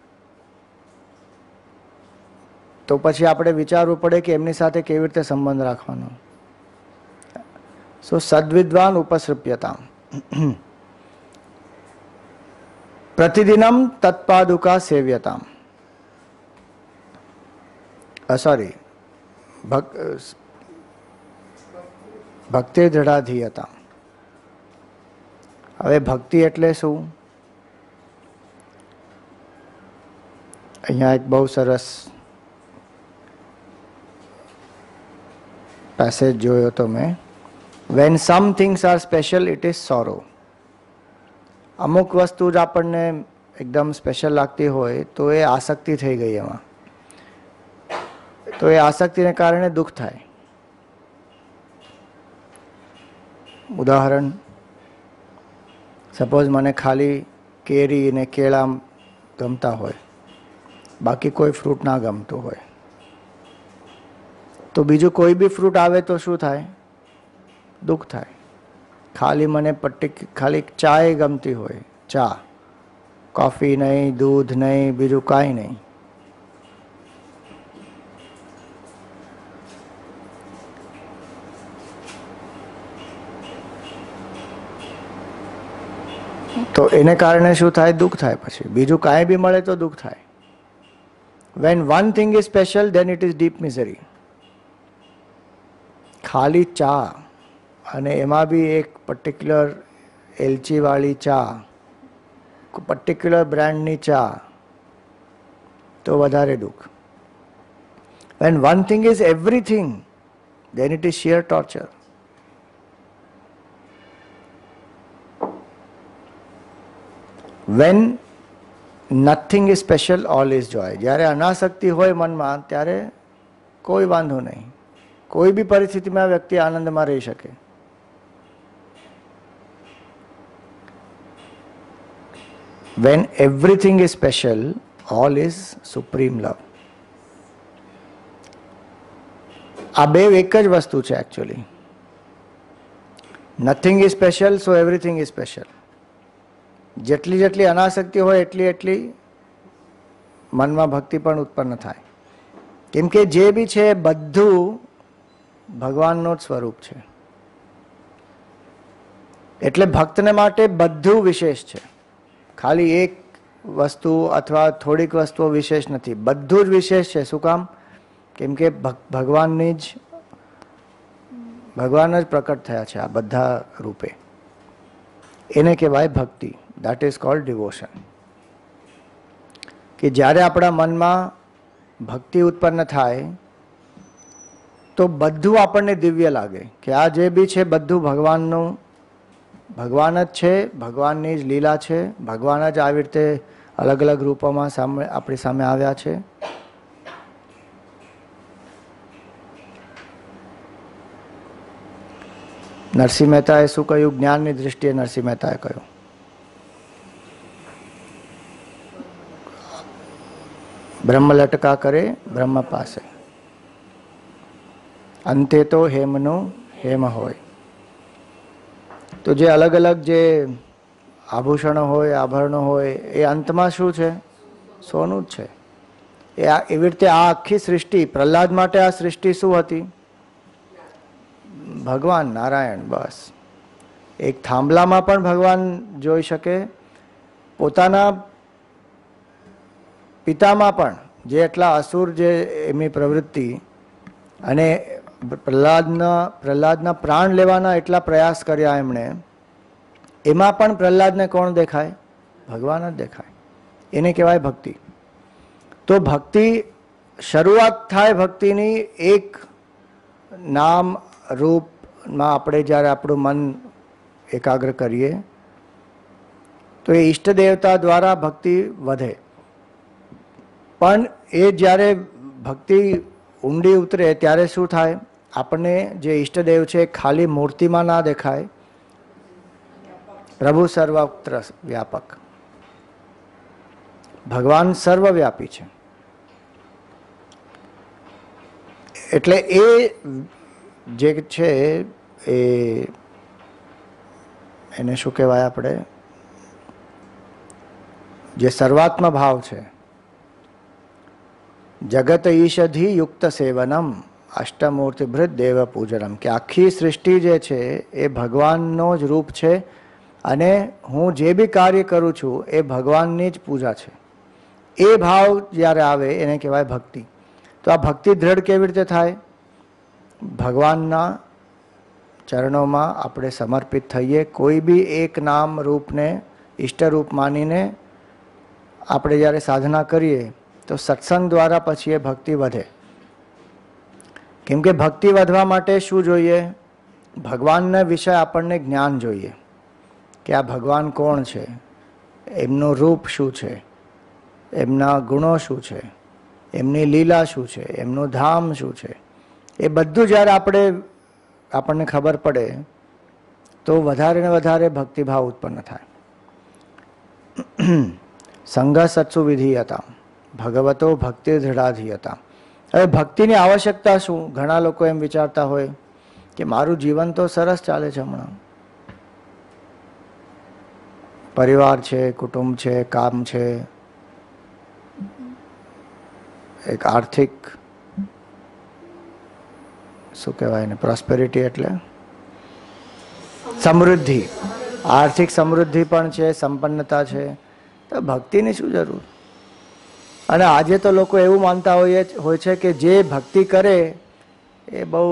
તો પછી આપણે વિચારવું પડે કે એમની સાથે કેવી રીતે સંબંધ રાખવાનો. સો સદ્વિદ્વાન ઉપસૃપ્યતામ પ્રતિદિનમ તત્પાદુકા સેવ્યતામ, સોરી ભક્તિ દૃઢાધીયતામ. હવે ભક્તિ એટલે શું? અહીંયા એક બહુ સરસ પેસેજ જોયો તો મેં. When some things are special it is sorrow. અમુક વસ્તુ જ આપણને એકદમ સ્પેશિયલ લાગતી હોય તો એ આસક્તિ થઈ ગઈ એમાં, તો એ આસક્તિને કારણે દુઃખ થાય. ઉદાહરણ, સપોઝ મને ખાલી કેરી અને કેળા ગમતા હોય, બાકી કોઈ ફ્રૂટ ના ગમતું હોય, તો બીજું કોઈ બી ફ્રૂટ આવે તો શું થાય? દુઃખ થાય. ખાલી મને પટ્ટી ખાલી ચા ગમતી હોય, ચા, કોફી નહીં, દૂધ નહીં, બીજું કાંઈ નહીં, તો એને કારણે શું થાય? દુઃખ થાય. પછી બીજું કાંઈ બી મળે તો દુઃખ થાય. When one thing is special then it is deep misery. ખાલી ચા અને એમાં બી એક પર્ટિક્યુલર એલચીવાળી ચા, પર્ટિક્યુલર બ્રાન્ડની ચા, તો વધારે દુઃખ. When one thing is everything then it is sheer torture. When nothing is special all is joy. જ્યારે અનાસક્તિ હોય મનમાં ત્યારે કોઈ વાંધો નહીં, કોઈ બી પરિસ્થિતિમાં વ્યક્તિ આનંદમાં રહી શકે. When everything is special all is supreme love. આ બે એક જ વસ્તુ છે actually. Nothing is special so everything is special. જેટલી જેટલી અનાસક્તિ હોય એટલી એટલી મનમાં ભક્તિ પણ ઉત્પન્ન થાય. કેમ કે જે બી છે બધું ભગવાનનું જ સ્વરૂપ છે. એટલે ભક્તને માટે બધું વિશેષ છે. ખાલી એક વસ્તુ અથવા થોડીક વસ્તુઓ વિશેષ નથી, બધું જ વિશેષ છે. શું કામ? કેમ કે ભગવાનની જ ભગવાન જ પ્રકટ થયા છે આ બધા રૂપે. એને કહેવાય ભક્તિ. That is called devotion. કે જ્યારે આપણા મનમાં ભક્તિ ઉત્પન્ન થાય તો બધું આપણને દિવ્ય લાગે કે આ જે બી છે બધું ભગવાનનું, ભગવાન જ છે, ભગવાનની જ લીલા છે, ભગવાન જ આવી રીતે અલગ અલગ રૂપોમાં સામે આપણી સામે આવ્યા છે. નરસિંહ મહેતાએ શું કહ્યું? જ્ઞાનની દૃષ્ટિએ નરસિંહ મહેતાએ કહ્યું, બ્રહ્મ લટકા કરે બ્રહ્મ પાસે, અંતે તો હેમનું હેમ હોય. તો જે અલગ અલગ જે આભૂષણો હોય, આભરણો હોય, એ અંતમાં શું છે? સોનું જ છે. એ આ એવી રીતે આ આખી સૃષ્ટિ, પ્રહલાદ માટે આ સૃષ્ટિ શું હતી? ભગવાન નારાયણ. બસ એક થાંભલામાં પણ ભગવાન જોઈ શકે, પોતાના પિતામાં પણ જે એટલા અસુર જે એમની પ્રવૃત્તિ, અને પ્રહલાદના પ્રહલાદના પ્રાણ લેવાના એટલા પ્રયાસ કર્યા એમણે, એમાં પણ પ્રહલાદને કોણ દેખાય? ભગવાન જ દેખાય. એને કહેવાય ભક્તિ. તો ભક્તિ શરૂઆત થાય ભક્તિની એક નામ રૂપમાં આપણે જ્યારે આપણું મન એકાગ્ર કરીએ તો એ ઈષ્ટ દેવતા દ્વારા ભક્તિ વધે. પણ એ જ્યારે ભક્તિ ઊંડી ઉતરે ત્યારે શું થાય? આપણને જે ઈષ્ટદેવ છે ખાલી મૂર્તિમાં ના દેખાય, પ્રભુ સર્વત્ર વ્યાપક, ભગવાન સર્વવ્યાપી છે. એટલે એ જે છે એ એને શું કહેવાય? આપણે જે સર્વાત્મ ભાવ છે, જગત ઈષધિ યુક્ત સેવનમ અષ્ટમૂર્તિ ભૃત દેવ પૂજનમ, કે આખી સૃષ્ટિ જે છે એ ભગવાનનો જ રૂપ છે, અને હું જે બી કાર્ય કરું છું એ ભગવાનની જ પૂજા છે. એ ભાવ જ્યારે આવે એને કહેવાય ભક્તિ. તો આ ભક્તિ દ્રઢ કેવી રીતે થાય? ભગવાનના ચરણોમાં આપણે સમર્પિત થઈએ, કોઈ બી એક નામ રૂપને ઈષ્ટરૂપ માનીને આપણે જ્યારે સાધના કરીએ તો સત્સંગ દ્વારા પછી એ ભક્તિ વધે. કેમ કે ભક્તિ વધવા માટે શું જોઈએ? ભગવાનના વિશે આપણને જ્ઞાન જોઈએ, કે આ ભગવાન કોણ છે, એમનું રૂપ શું છે, એમના ગુણો શું છે, એમની લીલા શું છે, એમનું ધામ શું છે. એ બધું જ્યારે આપણે આપણને ખબર પડે તો વધારે ને વધારે ભક્તિભાવ ઉત્પન્ન થાય. સંઘ સત્સુ વિધિયતા ભગવતો ભક્તિ દૃઢાધિયતા. હવે ભક્તિની આવશ્યકતા શું? ઘણા લોકો એમ વિચારતા હોય કે મારું જીવન તો સરસ ચાલે છે, હમણાં પરિવાર છે, કુટુંબ છે, કામ છે, એક આર્થિક શું કહેવાય ને, પ્રોસ્પેરિટી એટલે સમૃદ્ધિ, આર્થિક સમૃદ્ધિ પણ છે, સંપન્નતા છે. તો ભક્તિની શું જરૂર? અને આજે તો લોકો એવું માનતા હોય હોય છે કે જે ભક્તિ કરે એ બહુ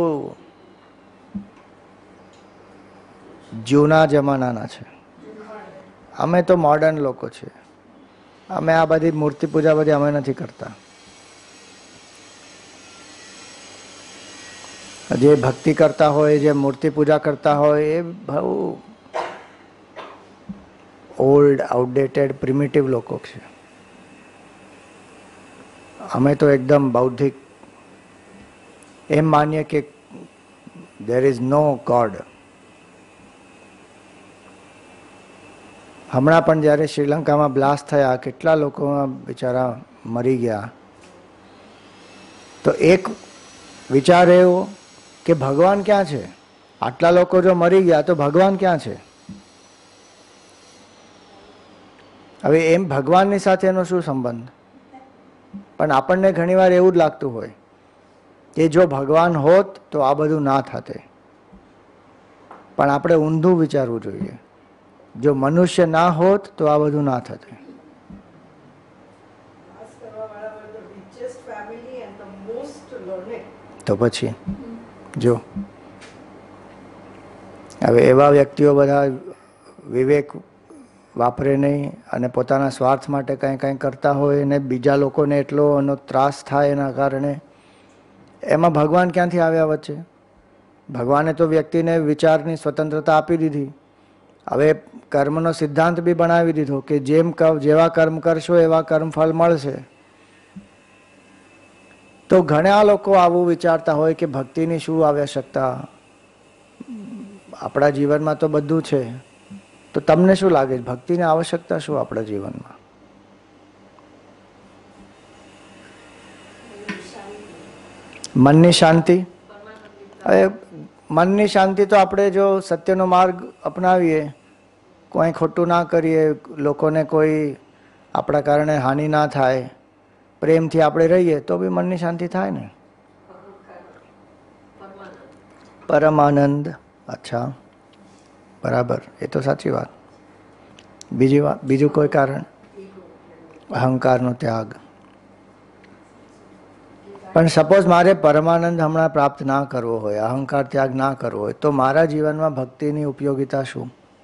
જૂના જમાનાના છે. અમે તો મોડર્ન લોકો છીએ, અમે આ બધી મૂર્તિ પૂજા બધી અમે નથી કરતા. જે ભક્તિ કરતા હોય, જે મૂર્તિ પૂજા કરતા હોય, એ બહુ ઓલ્ડ, આઉટડેટેડ, પ્રિમિટિવ લોકો છે. અમે તો એકદમ બૌદ્ધિક, એમ માનીએ કે there is no God. હમણાં પણ જ્યારે શ્રીલંકામાં બ્લાસ્ટ થયા, કેટલા લોકો બિચારા મરી ગયા, તો એક વિચાર એવો કે ભગવાન ક્યાં છે? આટલા લોકો જો મરી ગયા તો ભગવાન ક્યાં છે? હવે એમ ભગવાનની સાથે એનો શું સંબંધ? પણ આપણને ઘણીવાર એવું જ લાગતું હોય કે જો ભગવાન હોત તો આ બધું ના થાતે. પણ આપણે ઊંધું વિચારવું જોઈએ. જો મનુષ્ય ના હોત તો આ બધું ના થતે. તો પછી જો હવે એવા વ્યક્તિઓ બધા વિવેક વાપરે નહીં અને પોતાના સ્વાર્થ માટે કંઈ કંઈ કરતા હોય ને બીજા લોકોને એટલો એનો ત્રાસ થાય એના કારણે, એમાં ભગવાન ક્યાંથી આવ્યા વચ્ચે? ભગવાને તો વ્યક્તિને વિચારની સ્વતંત્રતા આપી દીધી. હવે કર્મનો સિદ્ધાંત બી બનાવી દીધો કે જેમ જેવા કર્મ કરશો એવા કર્મફળ મળશે. તો ઘણા લોકો આવું વિચારતા હોય કે ભક્તિની શું આવશ્યકતા, આપણા જીવનમાં તો બધું છે, તો તમને શું લાગે છે ભક્તિની આવશ્યકતા શું આપણા જીવનમાં? મનની શાંતિ. હવે મનની શાંતિ તો આપણે જો સત્યનો માર્ગ અપનાવીએ, કોઈ ખોટું ના કરીએ, લોકોને કોઈ આપણા કારણે હાનિ ના થાય, પ્રેમથી આપણે રહીએ તો બી મનની શાંતિ થાય ને. પરમાનંદ. અચ્છા, બરાબર, એ તો સાચી વાત. બીજી વાત, બીજું કોઈ કારણ? અહંકારનો ત્યાગ. પણ સપોઝ મારે પરમાનંદ હમણાં પ્રાપ્ત ના કરવો હોય, અહંકાર ત્યાગ ના કરવો હોય, તો મારા જીવનમાં ભક્તિની ઉપયોગિતા શું?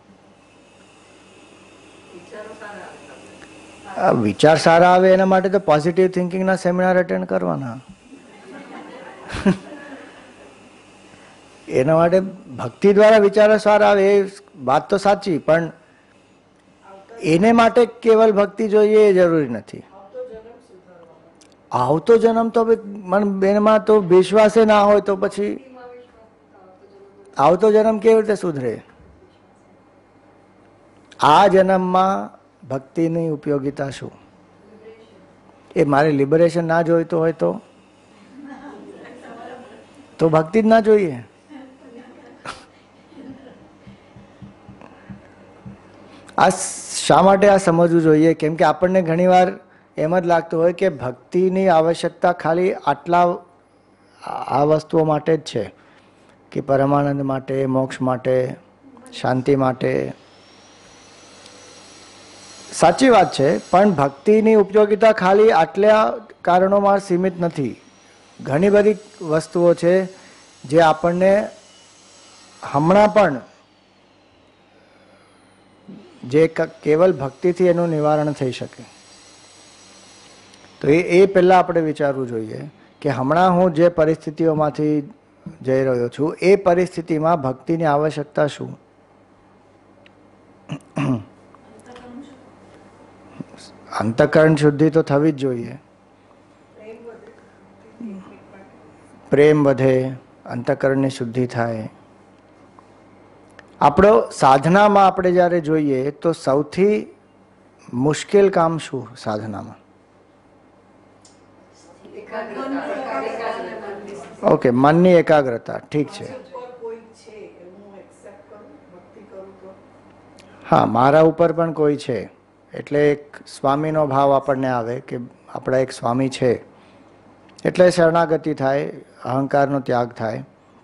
વિચાર સારા આવે એના માટે તો પોઝિટિવ થિંકિંગના સેમિનાર અટેન્ડ કરવાના. એના માટે ભક્તિ દ્વારા વિચારો સારા આવે એ વાત તો સાચી, પણ એને માટે કેવલ ભક્તિ જોઈએ એ જરૂરી નથી. આવતો જન્મ તો એમાં તો વિશ્વાસે ના હોય તો પછી આવતો જન્મ કેવી રીતે સુધરે? આ જન્મમાં ભક્તિની ઉપયોગિતા શું? એ મારે લિબરેશન ના જોઈતો હોય તો તો ભક્તિ જ ના જોઈએ. આ શા માટે આ સમજવું જોઈએ? કેમ કે આપણને ઘણીવાર એમ જ લાગતું હોય કે ભક્તિની આવશ્યકતા ખાલી આટલા આ વસ્તુઓ માટે જ છે કે પરમાનંદ માટે, મોક્ષ માટે, શાંતિ માટે. સાચી વાત છે, પણ ભક્તિની ઉપયોગિતા ખાલી આટલા કારણોમાં સીમિત નથી. ઘણી બધી વસ્તુઓ છે જે આપણને હમણાં પણ જે કેવલ ભક્તિથી એનું નિવારણ થઈ શકે. તો એ એ પહેલાં આપણે વિચારવું જોઈએ કે હમણાં હું જે પરિસ્થિતિઓમાંથી જઈ રહ્યો છું એ પરિસ્થિતિમાં ભક્તિની આવશ્યકતા શું? અંતઃકરણ શુદ્ધિ તો થવી જ જોઈએ. પ્રેમ વધે, અંતઃકરણની શુદ્ધિ થાય. આપણો સાધનામાં આપણે જ્યારે જોઈએ તો સૌથી મુશ્કેલ કામ શું સાધનામાં? ઓકે, મનની એકાગ્રતા. ઠીક છે. હા, મારા ઉપર પણ કોઈ છે એટલે એક સ્વામીનો ભાવ આપણને આવે કે આપણા એક સ્વામી છે એટલે શરણાગતિ થાય, અહંકારનો ત્યાગ થાય.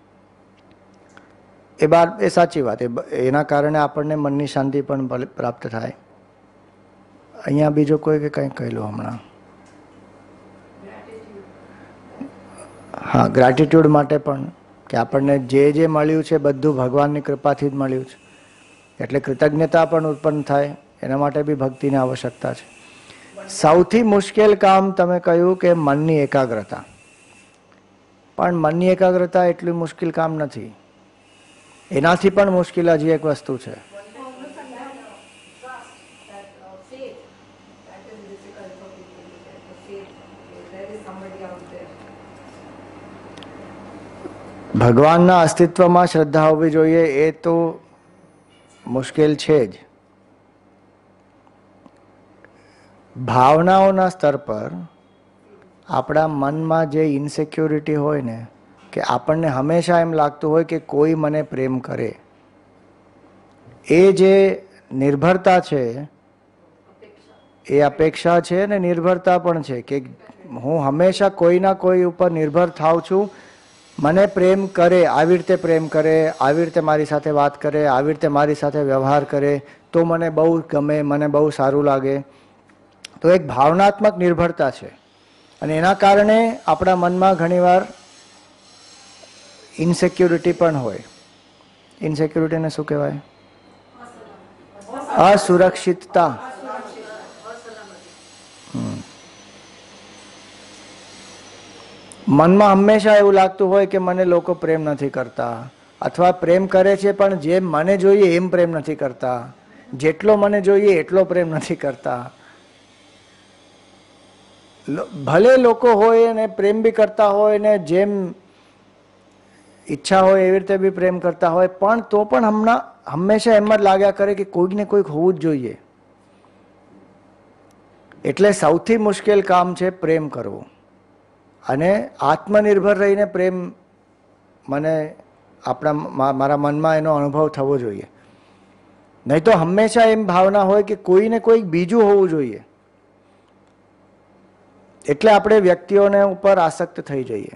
એ બાદ એ સાચી વાત, એના કારણે આપણને મનની શાંતિ પણ પ્રાપ્ત થાય. અહીંયા બીજો કોઈ કે કંઈ કહેલું હમણાં? હા, ગ્રેટિટ્યૂડ માટે પણ કે આપણને જે જે મળ્યું છે બધું ભગવાનની કૃપાથી જ મળ્યું છે એટલે કૃતજ્ઞતા પણ ઉત્પન્ન થાય. એના માટે બી ભક્તિની આવશ્યકતા છે. સૌથી મુશ્કેલ કામ તમે કહ્યું કે મનની એકાગ્રતા, પણ મનની એકાગ્રતા એટલું મુશ્કેલ કામ નથી. એનાથી પણ મુશ્કેલ હજી એક વસ્તુ છે. ભગવાનના અસ્તિત્વમાં શ્રદ્ધા હોવી જોઈએ એ તો મુશ્કેલ છે જ. ભાવનાઓના સ્તર પર આપણા મનમાં જે ઇન્સિક્યોરિટી હોય ને, કે આપણને હંમેશા એમ લાગતું હોય કે કોઈ મને પ્રેમ કરે, એ જે નિર્ભરતા છે એ અપેક્ષા છે ને નિર્ભરતા પણ છે કે હું હંમેશા કોઈના કોઈ ઉપર નિર્ભર થાઉં છું. મને પ્રેમ કરે, આવી રીતે પ્રેમ કરે, આવી રીતે મારી સાથે વાત કરે, આવી રીતે મારી સાથે વ્યવહાર કરે તો મને બહુ ગમે, મને બહુ સારું લાગે. તો એક ભાવનાત્મક નિર્ભરતા છે અને એના કારણે આપણા મનમાં ઘણીવાર ઇનસિક્યુરિટી પણ હોય. ઇનસિક્યુરિટીને શું કહેવાય? અસુરક્ષિતતા. મનમાં હંમેશા એવું લાગતું હોય કે મને લોકો પ્રેમ નથી કરતા, અથવા પ્રેમ કરે છે પણ જેમ મને જોઈએ એમ પ્રેમ નથી કરતા, જેટલો મને જોઈએ એટલો પ્રેમ નથી કરતા. ભલે લોકો હોય ને પ્રેમ બી કરતા હોય ને જેમ ઈચ્છા હોય એવી રીતે બી પ્રેમ કરતા હોય, પણ તો પણ હમણાં હંમેશા એમ જ લાગ્યા કરે કે કોઈક ને કોઈક હોવું જ જોઈએ. એટલે સૌથી મુશ્કેલ કામ છે પ્રેમ કરવો. અને આત્મનિર્ભર રહીને પ્રેમ મને આપણા મારા મનમાં એનો અનુભવ થવો જોઈએ. નહીં તો હંમેશા એમ ભાવના હોય કે કોઈને કોઈક બીજું હોવું જોઈએ. એટલે આપણે વ્યક્તિઓને ઉપર આસક્ત થઈ જઈએ.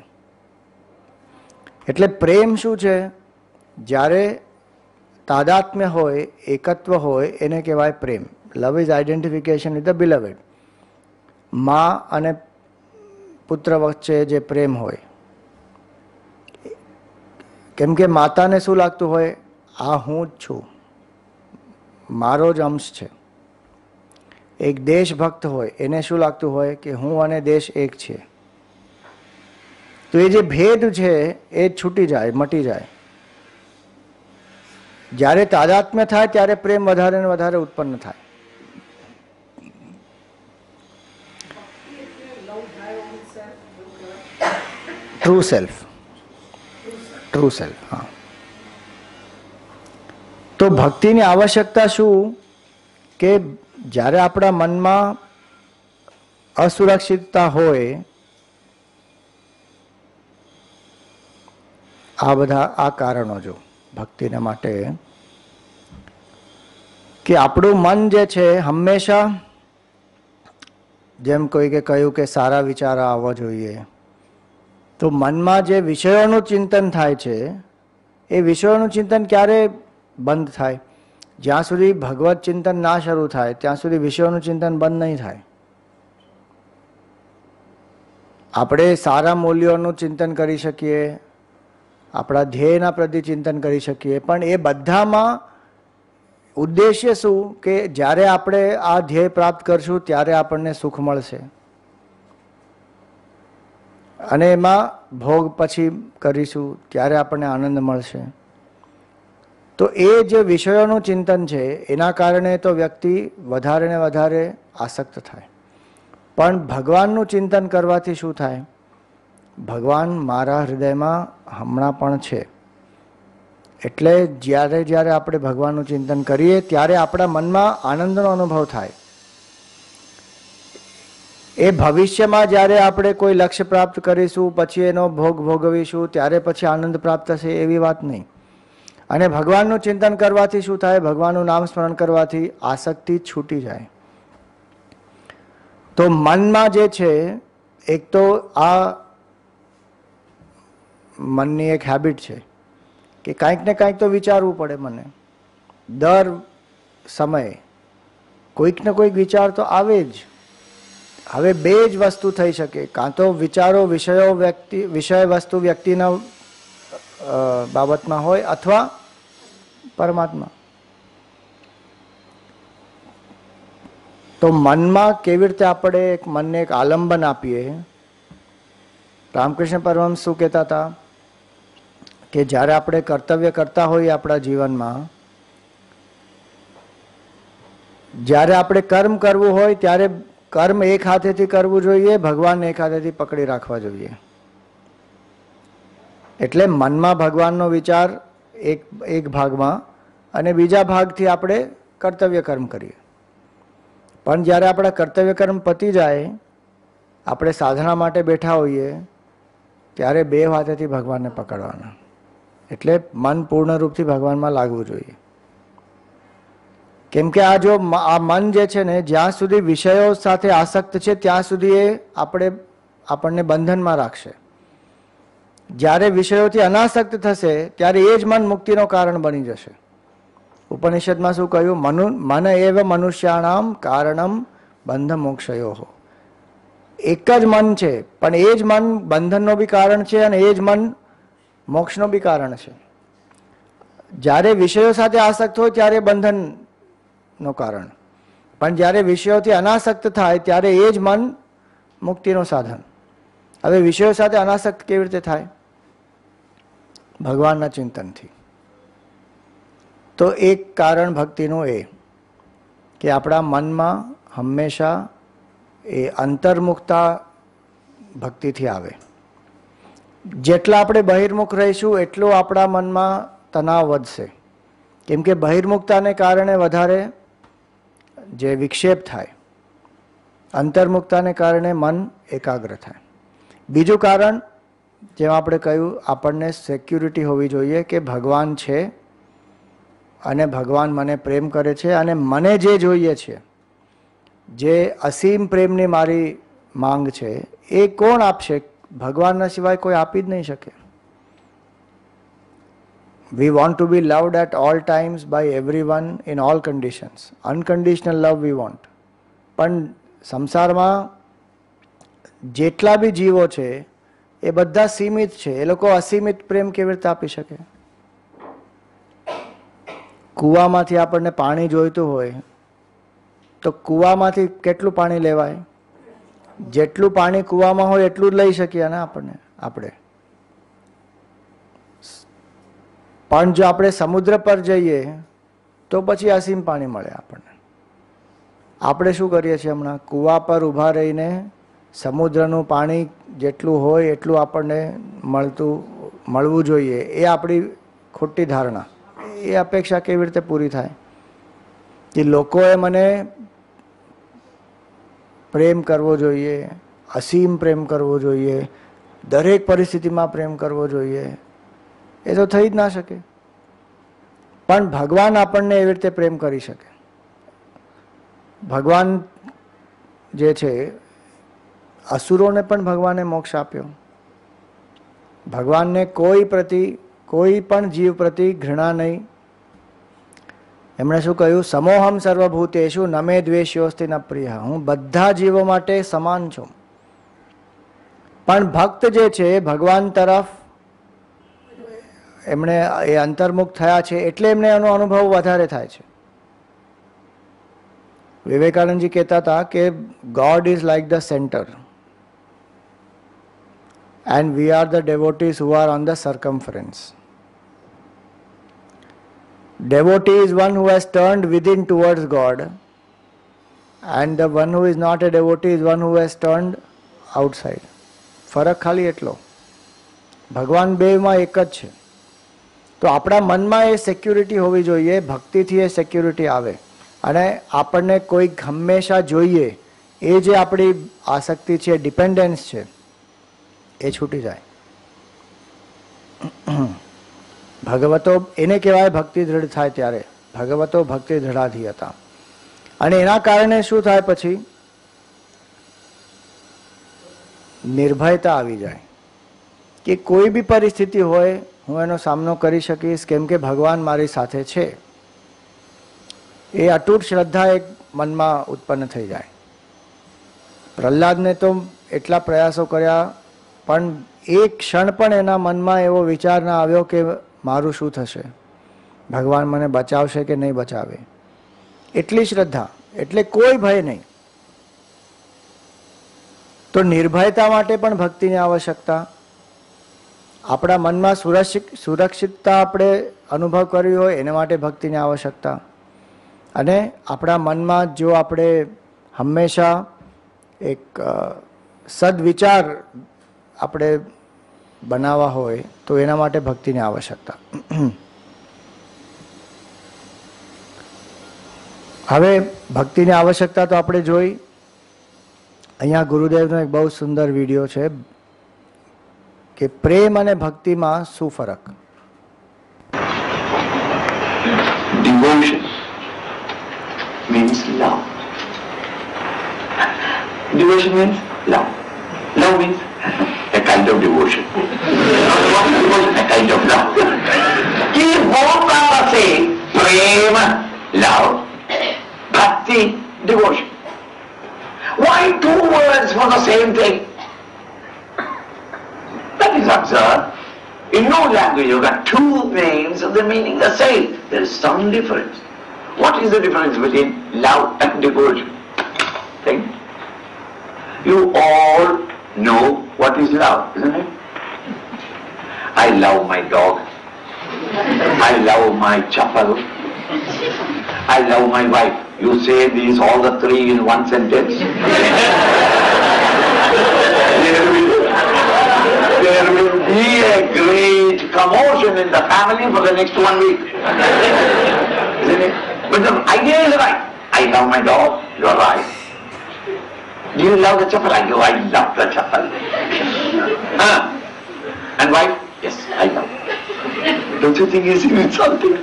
એટલે પ્રેમ શું છે? જ્યારે તાદાત્મ્ય હોય, એકત્વ હોય, એને કહેવાય પ્રેમ. Love is identification with the beloved. મા અને પુત્ર વચ્ચે જે પ્રેમ હોય, કેમ કે માતાને શું લાગતું હોય? આ હું જ છું, મારો જ અંશ છે. એક દેશભક્ત હોય, એને શું લાગતું હોય કે હું અને દેશ એક છે. તો એ જે ભેદ છે એ છૂટી જાય, મટી જાય. જ્યારે તાદાત્મ્ય થાય ત્યારે પ્રેમ વધારે ને વધારે ઉત્પન્ન થાય. True self, true self. હા. તો ભક્તિની આવશ્યકતા શું? કે જ્યારે આપણા મનમાં અસુરક્ષિતતા હોય, આ બધા આ કારણો જો ભક્તિને માટે, કે આપણું મન જે છે હંમેશા, જેમ કોઈ કે કહ્યું કે સારા વિચારો આવવા જોઈએ, તો મનમાં જે વિષયોનું ચિંતન થાય છે એ વિષયોનું ચિંતન ક્યારે બંધ થાય? જ્યાં સુધી ભગવત ચિંતન ના શરૂ થાય ત્યાં સુધી વિષયોનું ચિંતન બંધ નહીં થાય. આપણે સારા મૂલ્યોનું ચિંતન કરી શકીએ, આપણા ધ્યેયના પ્રતિ ચિંતન કરી શકીએ, પણ એ બધામાં ઉદ્દેશ્ય શું? કે જ્યારે આપણે આ ધ્યેય પ્રાપ્ત કરશું ત્યારે આપણને સુખ મળશે, અને એમાં ભોગ પછી કરીશું ત્યારે આપણને આનંદ મળશે. તો એ જે વિષયોનું ચિંતન છે એના કારણે તો વ્યક્તિ વધારે ને વધારે આસક્ત થાય. પણ ભગવાનનું ચિંતન કરવાથી શું થાય? ભગવાન મારા હૃદયમાં હમણાં પણ છે. એટલે જ્યારે જ્યારે આપણે ભગવાનનું ચિંતન કરીએ ત્યારે આપણા મનમાં આનંદનો અનુભવ થાય. એ ભવિષ્યમાં જ્યારે આપણે કોઈ લક્ષ્ય પ્રાપ્ત કરીશું, પછી એનો ભોગ ભોગવીશું, ત્યારે પછી આનંદ પ્રાપ્ત થશે એવી વાત નહીં. અને ભગવાનનું ચિંતન કરવાથી શું થાય? ભગવાનનું નામ સ્મરણ કરવાથી આસક્તિ છૂટી જાય. તો મનમાં જે છે, એક તો આ મનની એક હેબિટ છે કે કાંઈક ને કાંઈક તો વિચારવું પડે. મને દર સમયે કોઈક ને કોઈક વિચાર તો આવે જ. હવે બે જ વસ્તુ થઈ શકે, કાં તો વિચારો વિષયો વ્યક્તિ વિષય વસ્તુ વ્યક્તિના બાબતમાં હોય, અથવા પરમાત્મા. તો મનમાં કેવી રીતે આપણે એક મનને એક આલંબન આપીએ? રામકૃષ્ણ પરમહંસ શું કહેતા હતા? કે જ્યારે આપણે કર્તવ્ય કરતા હોઈએ આપણા જીવનમાં, જ્યારે આપણે કર્મ કરવું હોય ત્યારે કર્મ એક હાથેથી કરવું જોઈએ, ભગવાન એક હાથેથી પકડી રાખવા જોઈએ. એટલે મનમાં ભગવાનનો વિચાર એક એક ભાગમાં, અને બીજા ભાગથી આપણે કર્તવ્ય કર્મ કરીએ. પણ જ્યારે આપણા કર્તવ્ય કર્મ પતી જાય, આપણે સાધના માટે બેઠા હોઈએ, ત્યારે બે હાથેથી ભગવાનને પકડવાના. એટલે મન પૂર્ણ રૂપથી ભગવાનમાં લાગવું જોઈએ. કેમ કે આ જો આ મન જે છે ને, જ્યાં સુધી વિષયો સાથે આસક્ત છે ત્યાં સુધી એ આપણે આપણને બંધનમાં રાખશે. જ્યારે વિષયોથી અનાસક્ત થશે ત્યારે એ જ મન મુક્તિનો કારણ બની જશે. ઉપનિષદમાં શું કહ્યું? મનુ મન એવ મનુષ્યાણામ કારણમ બંધ મોક્ષયો. એક જ મન છે, પણ એ જ મન બંધનનો બી કારણ છે, અને એ જ મન મોક્ષનો બી કારણ છે. જ્યારે વિષયો સાથે આસક્ત હોય ત્યારે બંધન નો કારણ, પણ જ્યારે વિષયોથી અનાસક્ત થાય ત્યારે એ જ મન મુક્તિનો સાધન. હવે વિષયો સાથે અનાસક્ત કેવી રીતે થાય? ભગવાનના ચિંતનથી. તો એક કારણ ભક્તિનું એ કે આપણા મનમાં હંમેશા એ અંતર્મુખતા ભક્તિથી આવે. જેટલા આપણે બહિર્મુખ રહીશું એટલું આપણા મનમાં તણાવ વધશે, કેમ કે બહિર્મુખતાને કારણે વધારે જે વિક્ષેપ થાય, અંતર્મુખતાને કારણે મન એકાગ્ર થાય. બીજું કારણ જેમ આપણે કહ્યું, આપણને સિક્યુરિટી હોવી જોઈએ કે ભગવાન છે અને ભગવાન મને પ્રેમ કરે છે અને મને જે જોઈએ છે, જે અસીમ પ્રેમની મારી માંગ છે, એ કોણ આપશે? ભગવાનના સિવાય કોઈ આપી જ નહીં શકે. We want to be loved at all times by everyone in all conditions. Unconditional love we want. પણ સંસારમાં જેટલા બી જીવો છે એ બધા સીમિત છે. એ લોકો અસીમિત પ્રેમ કેવી રીતે આપી શકે? કૂવામાંથી આપણને પાણી જોઈતું હોય તો કૂવામાંથી કેટલું પાણી લેવાય? જેટલું પાણી કૂવામાં હોય એટલું જ લઈ શકીએ ને આપણને આપણે. પણ જો આપણે સમુદ્ર પર જઈએ તો પછી અસીમ પાણી મળે આપણને. આપણે શું કરીએ છીએ હમણાં? કૂવા પર ઊભા રહીને સમુદ્રનું પાણી જેટલું હોય એટલું આપણને મળતું મળવું જોઈએ, એ આપણી ખોટી ધારણા. એ અપેક્ષા કેવી રીતે પૂરી થાય? કે લોકોએ મને પ્રેમ કરવો જોઈએ, અસીમ પ્રેમ કરવો જોઈએ, દરેક પરિસ્થિતિમાં પ્રેમ કરવો જોઈએ, એ તો થઈ જ ના શકે. પણ ભગવાન આપણને એવી રીતે પ્રેમ કરી શકે. ભગવાન જે છે, અસુરોને પણ ભગવાને મોક્ષ આપ્યો. ભગવાનને કોઈ પ્રતિ, કોઈ પણ જીવ પ્રતિ ઘૃણા નહીં. એમણે શું કહ્યું? સમોહમ સર્વભૂતેષુ ન મે દ્વેષ્યોસ્તિ ન પ્રિય. હું બધા જીવો માટે સમાન છું. પણ ભક્ત જે છે ભગવાન તરફ એમણે એ અંતર્મુખ થયા છે એટલે એમને એનો અનુભવ વધારે થાય છે. વિવેકાનંદજી કહેતા હતા કે God is like the centre and we are the devotees who are on the circumference. Devotee is one who has turned within towards God, and the one who is not a devotee is one who has turned outside. ફરક ખાલી એટલો. ભગવાન બેમાં એક જ છે. તો આપણા મનમાં એ સિક્યુરિટી હોવી જોઈએ. ભક્તિથી એ સિક્યુરિટી આવે અને આપણને કોઈ હંમેશા જોઈએ, એ જે આપણી આસક્તિ છે, ડિપેન્ડન્સ છે, એ છૂટી જાય. ભગવતો એને કહેવાય ભક્તિ દૃઢ થાય ત્યારે. ભગવતો ભક્તિ દૃઢાધી હતા. અને એના કારણે શું થાય? પછી નિર્ભયતા આવી જાય કે કોઈ બી પરિસ્થિતિ હોય હું એનો સામનો કરી શકીશ, કેમ કે ભગવાન મારી સાથે છે. એ અતૂટ શ્રદ્ધા એક મનમાં ઉત્પન્ન થઈ જાય. પ્રહલાદને તો એટલા પ્રયાસો કર્યા પણ એક ક્ષણ પણ એના મનમાં એવો વિચાર ના આવ્યો કે મારું શું થશે, ભગવાન મને બચાવશે કે નહીં બચાવે. એટલી શ્રદ્ધા, એટલે કોઈ ભય નહીં. તો નિર્ભયતા માટે પણ ભક્તિની આવશ્યકતા. આપણા મનમાં સુરક્ષિત સુરક્ષિતતા આપણે અનુભવ કરવી હોય એના માટે ભક્તિની આવશ્યકતા. અને આપણા મનમાં જો આપણે હંમેશા એક સદવિચાર આપણે બનાવવા હોય તો એના માટે ભક્તિની આવશ્યકતા. હવે ભક્તિની આવશ્યકતા તો આપણે જોઈ. અહીંયા ગુરુદેવનો એક બહુ સુંદર વિડીયો છે કે પ્રેમ અને ભક્તિમાં શું ફરક. Devotion means love. Devotion means love. Love means a kind of devotion. Not a devotion, a kind of love. If both are the same, prema, love, bhakti, devotion. Why two words for the same thing? That is absurd. In no language you got two names of the meaning the same. There is some difference. What is the difference between love and devotion? Think. You all know what is love, isn't it? I love my dog. I love my chappal. I love my wife. You say these all the three in one sentence. There will, there will be commotion in the family for the next one week. Isn't it? But the idea is right. I love my dog, you are right. Do you love the chapel? I go, I love the chapel. Huh? And wife? Yes, I love. Don't you think it's insulting?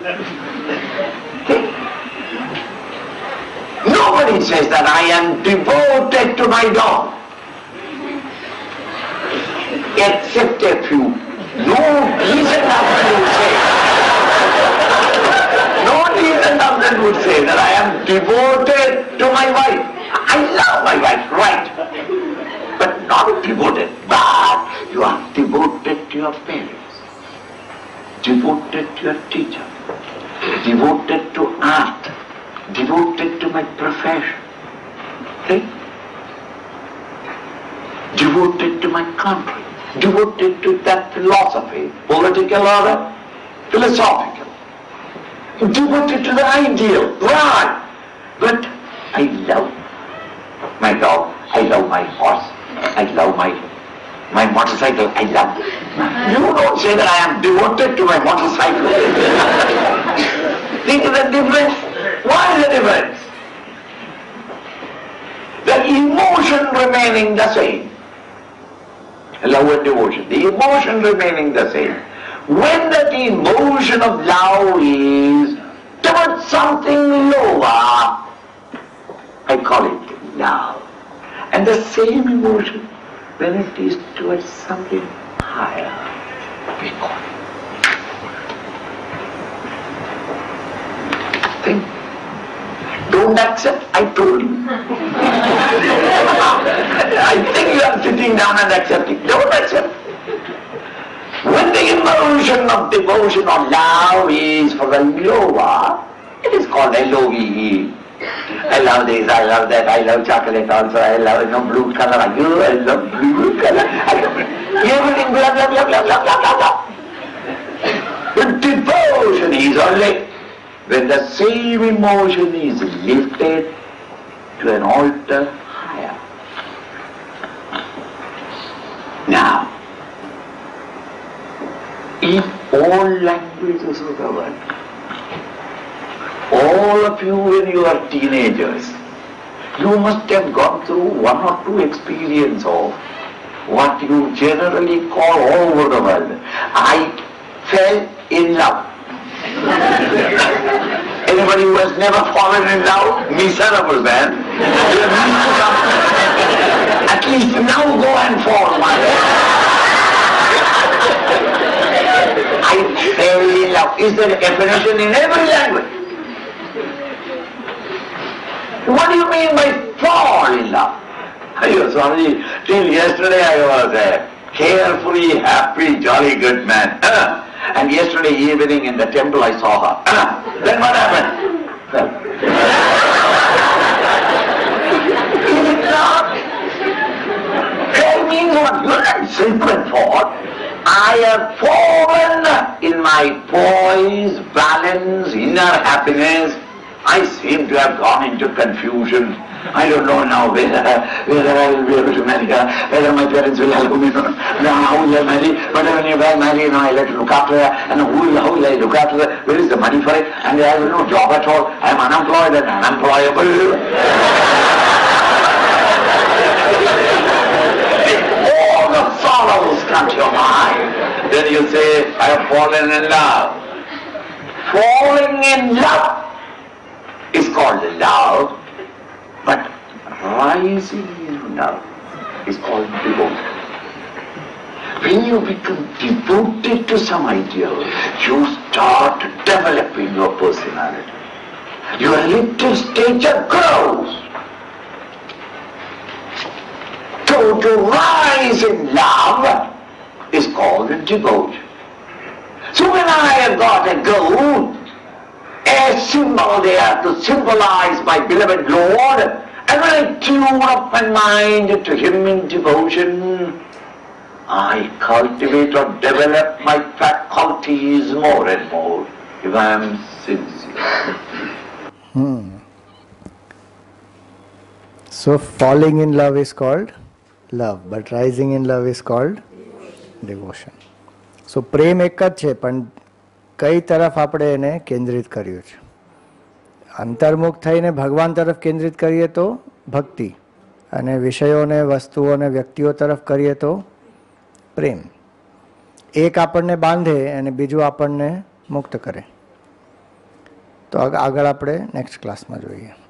Nobody says that I am devoted to my dog. Except a few. No decent husband would say. No decent husband would say that I am devoted to my wife. I love my wife, right. But not devoted. But you are devoted to your parents. Devoted to your teacher. Devoted to art. Devoted to my profession. Okay? Devoted to my country. Devoted to that philosophy, political or philosophical. Devoted to the ideal, right. But I love my dog, I love my horse, I love my my motorcycle, I love it. You don't say that I am devoted to my motorcycle. Think of the difference. What is the difference? The emotion remaining the same. Love and devotion. The emotion remaining the same. When that emotion of love is towards something lower, I call it love. And the same emotion, when it is towards something higher, we call it. Think. Don't accept, I told you. I think you are sitting down and accepting. Don't accept. When the emotion of devotion or love is for the lower, it is called L O V E. I love this, I love that, I love chocolate also, I love you know, blue color, I love, I love blue color, I love everything, blah, blah, blah, blah, blah, blah, blah, blah. But devotion is only when the same emotion is lifted to an altar higher. Now, in all languages of the world, all of you when you are teenagers, you must have gone through one or two experience of what you generally call all over the world. I fell in love. Anybody who has never fallen in love? Miserable man. At least now go and fall one day. I fell in love. Is there a definition in every language? What do you mean by fall in love? Swamiji, till yesterday I was a carefree, happy, jolly good man. And yesterday evening in the temple I saw her. Then what happened? Well, is it not? Fall means what? You're not simple fall. I have fallen in my poise, balance, inner happiness. I seem to have gone into confusion. I don't know now whether, whether I will be able to marry her, whether my parents will allow me to, how will I marry, but when you marry, you know, I like to look after her, and who will, how will I look after her, where is the money for it, and I have no job at all, I am unemployed and unemployable. All the sorrows come to your mind. Then you say, I have fallen in love. Falling in love is called love, but rising in love is called devotion. When you become devoted to some ideal, you start developing your personality. Your little stature grows. So to rise in love is called devotion. So when I have got a goal, a symbol there to symbolize my beloved Lord, and when I tune up my mind to Him in devotion, I cultivate or develop my faculties more and more if I am sincere. Hmm. So falling in love is called love, but rising in love is called devotion. સો પ્રેમ એક જ છે, પણ કઈ તરફ આપણે એને કેન્દ્રિત કર્યું છે. અંતર્મુખ થઈને ભગવાન તરફ કેન્દ્રિત કરીએ તો ભક્તિ, અને વિષયોને, વસ્તુઓને, વ્યક્તિઓ તરફ કરીએ તો પ્રેમ. એક આપણને બાંધે અને બીજું આપણને મુક્ત કરે. તો આગળ આપણે નેક્સ્ટ ક્લાસમાં જોઈએ.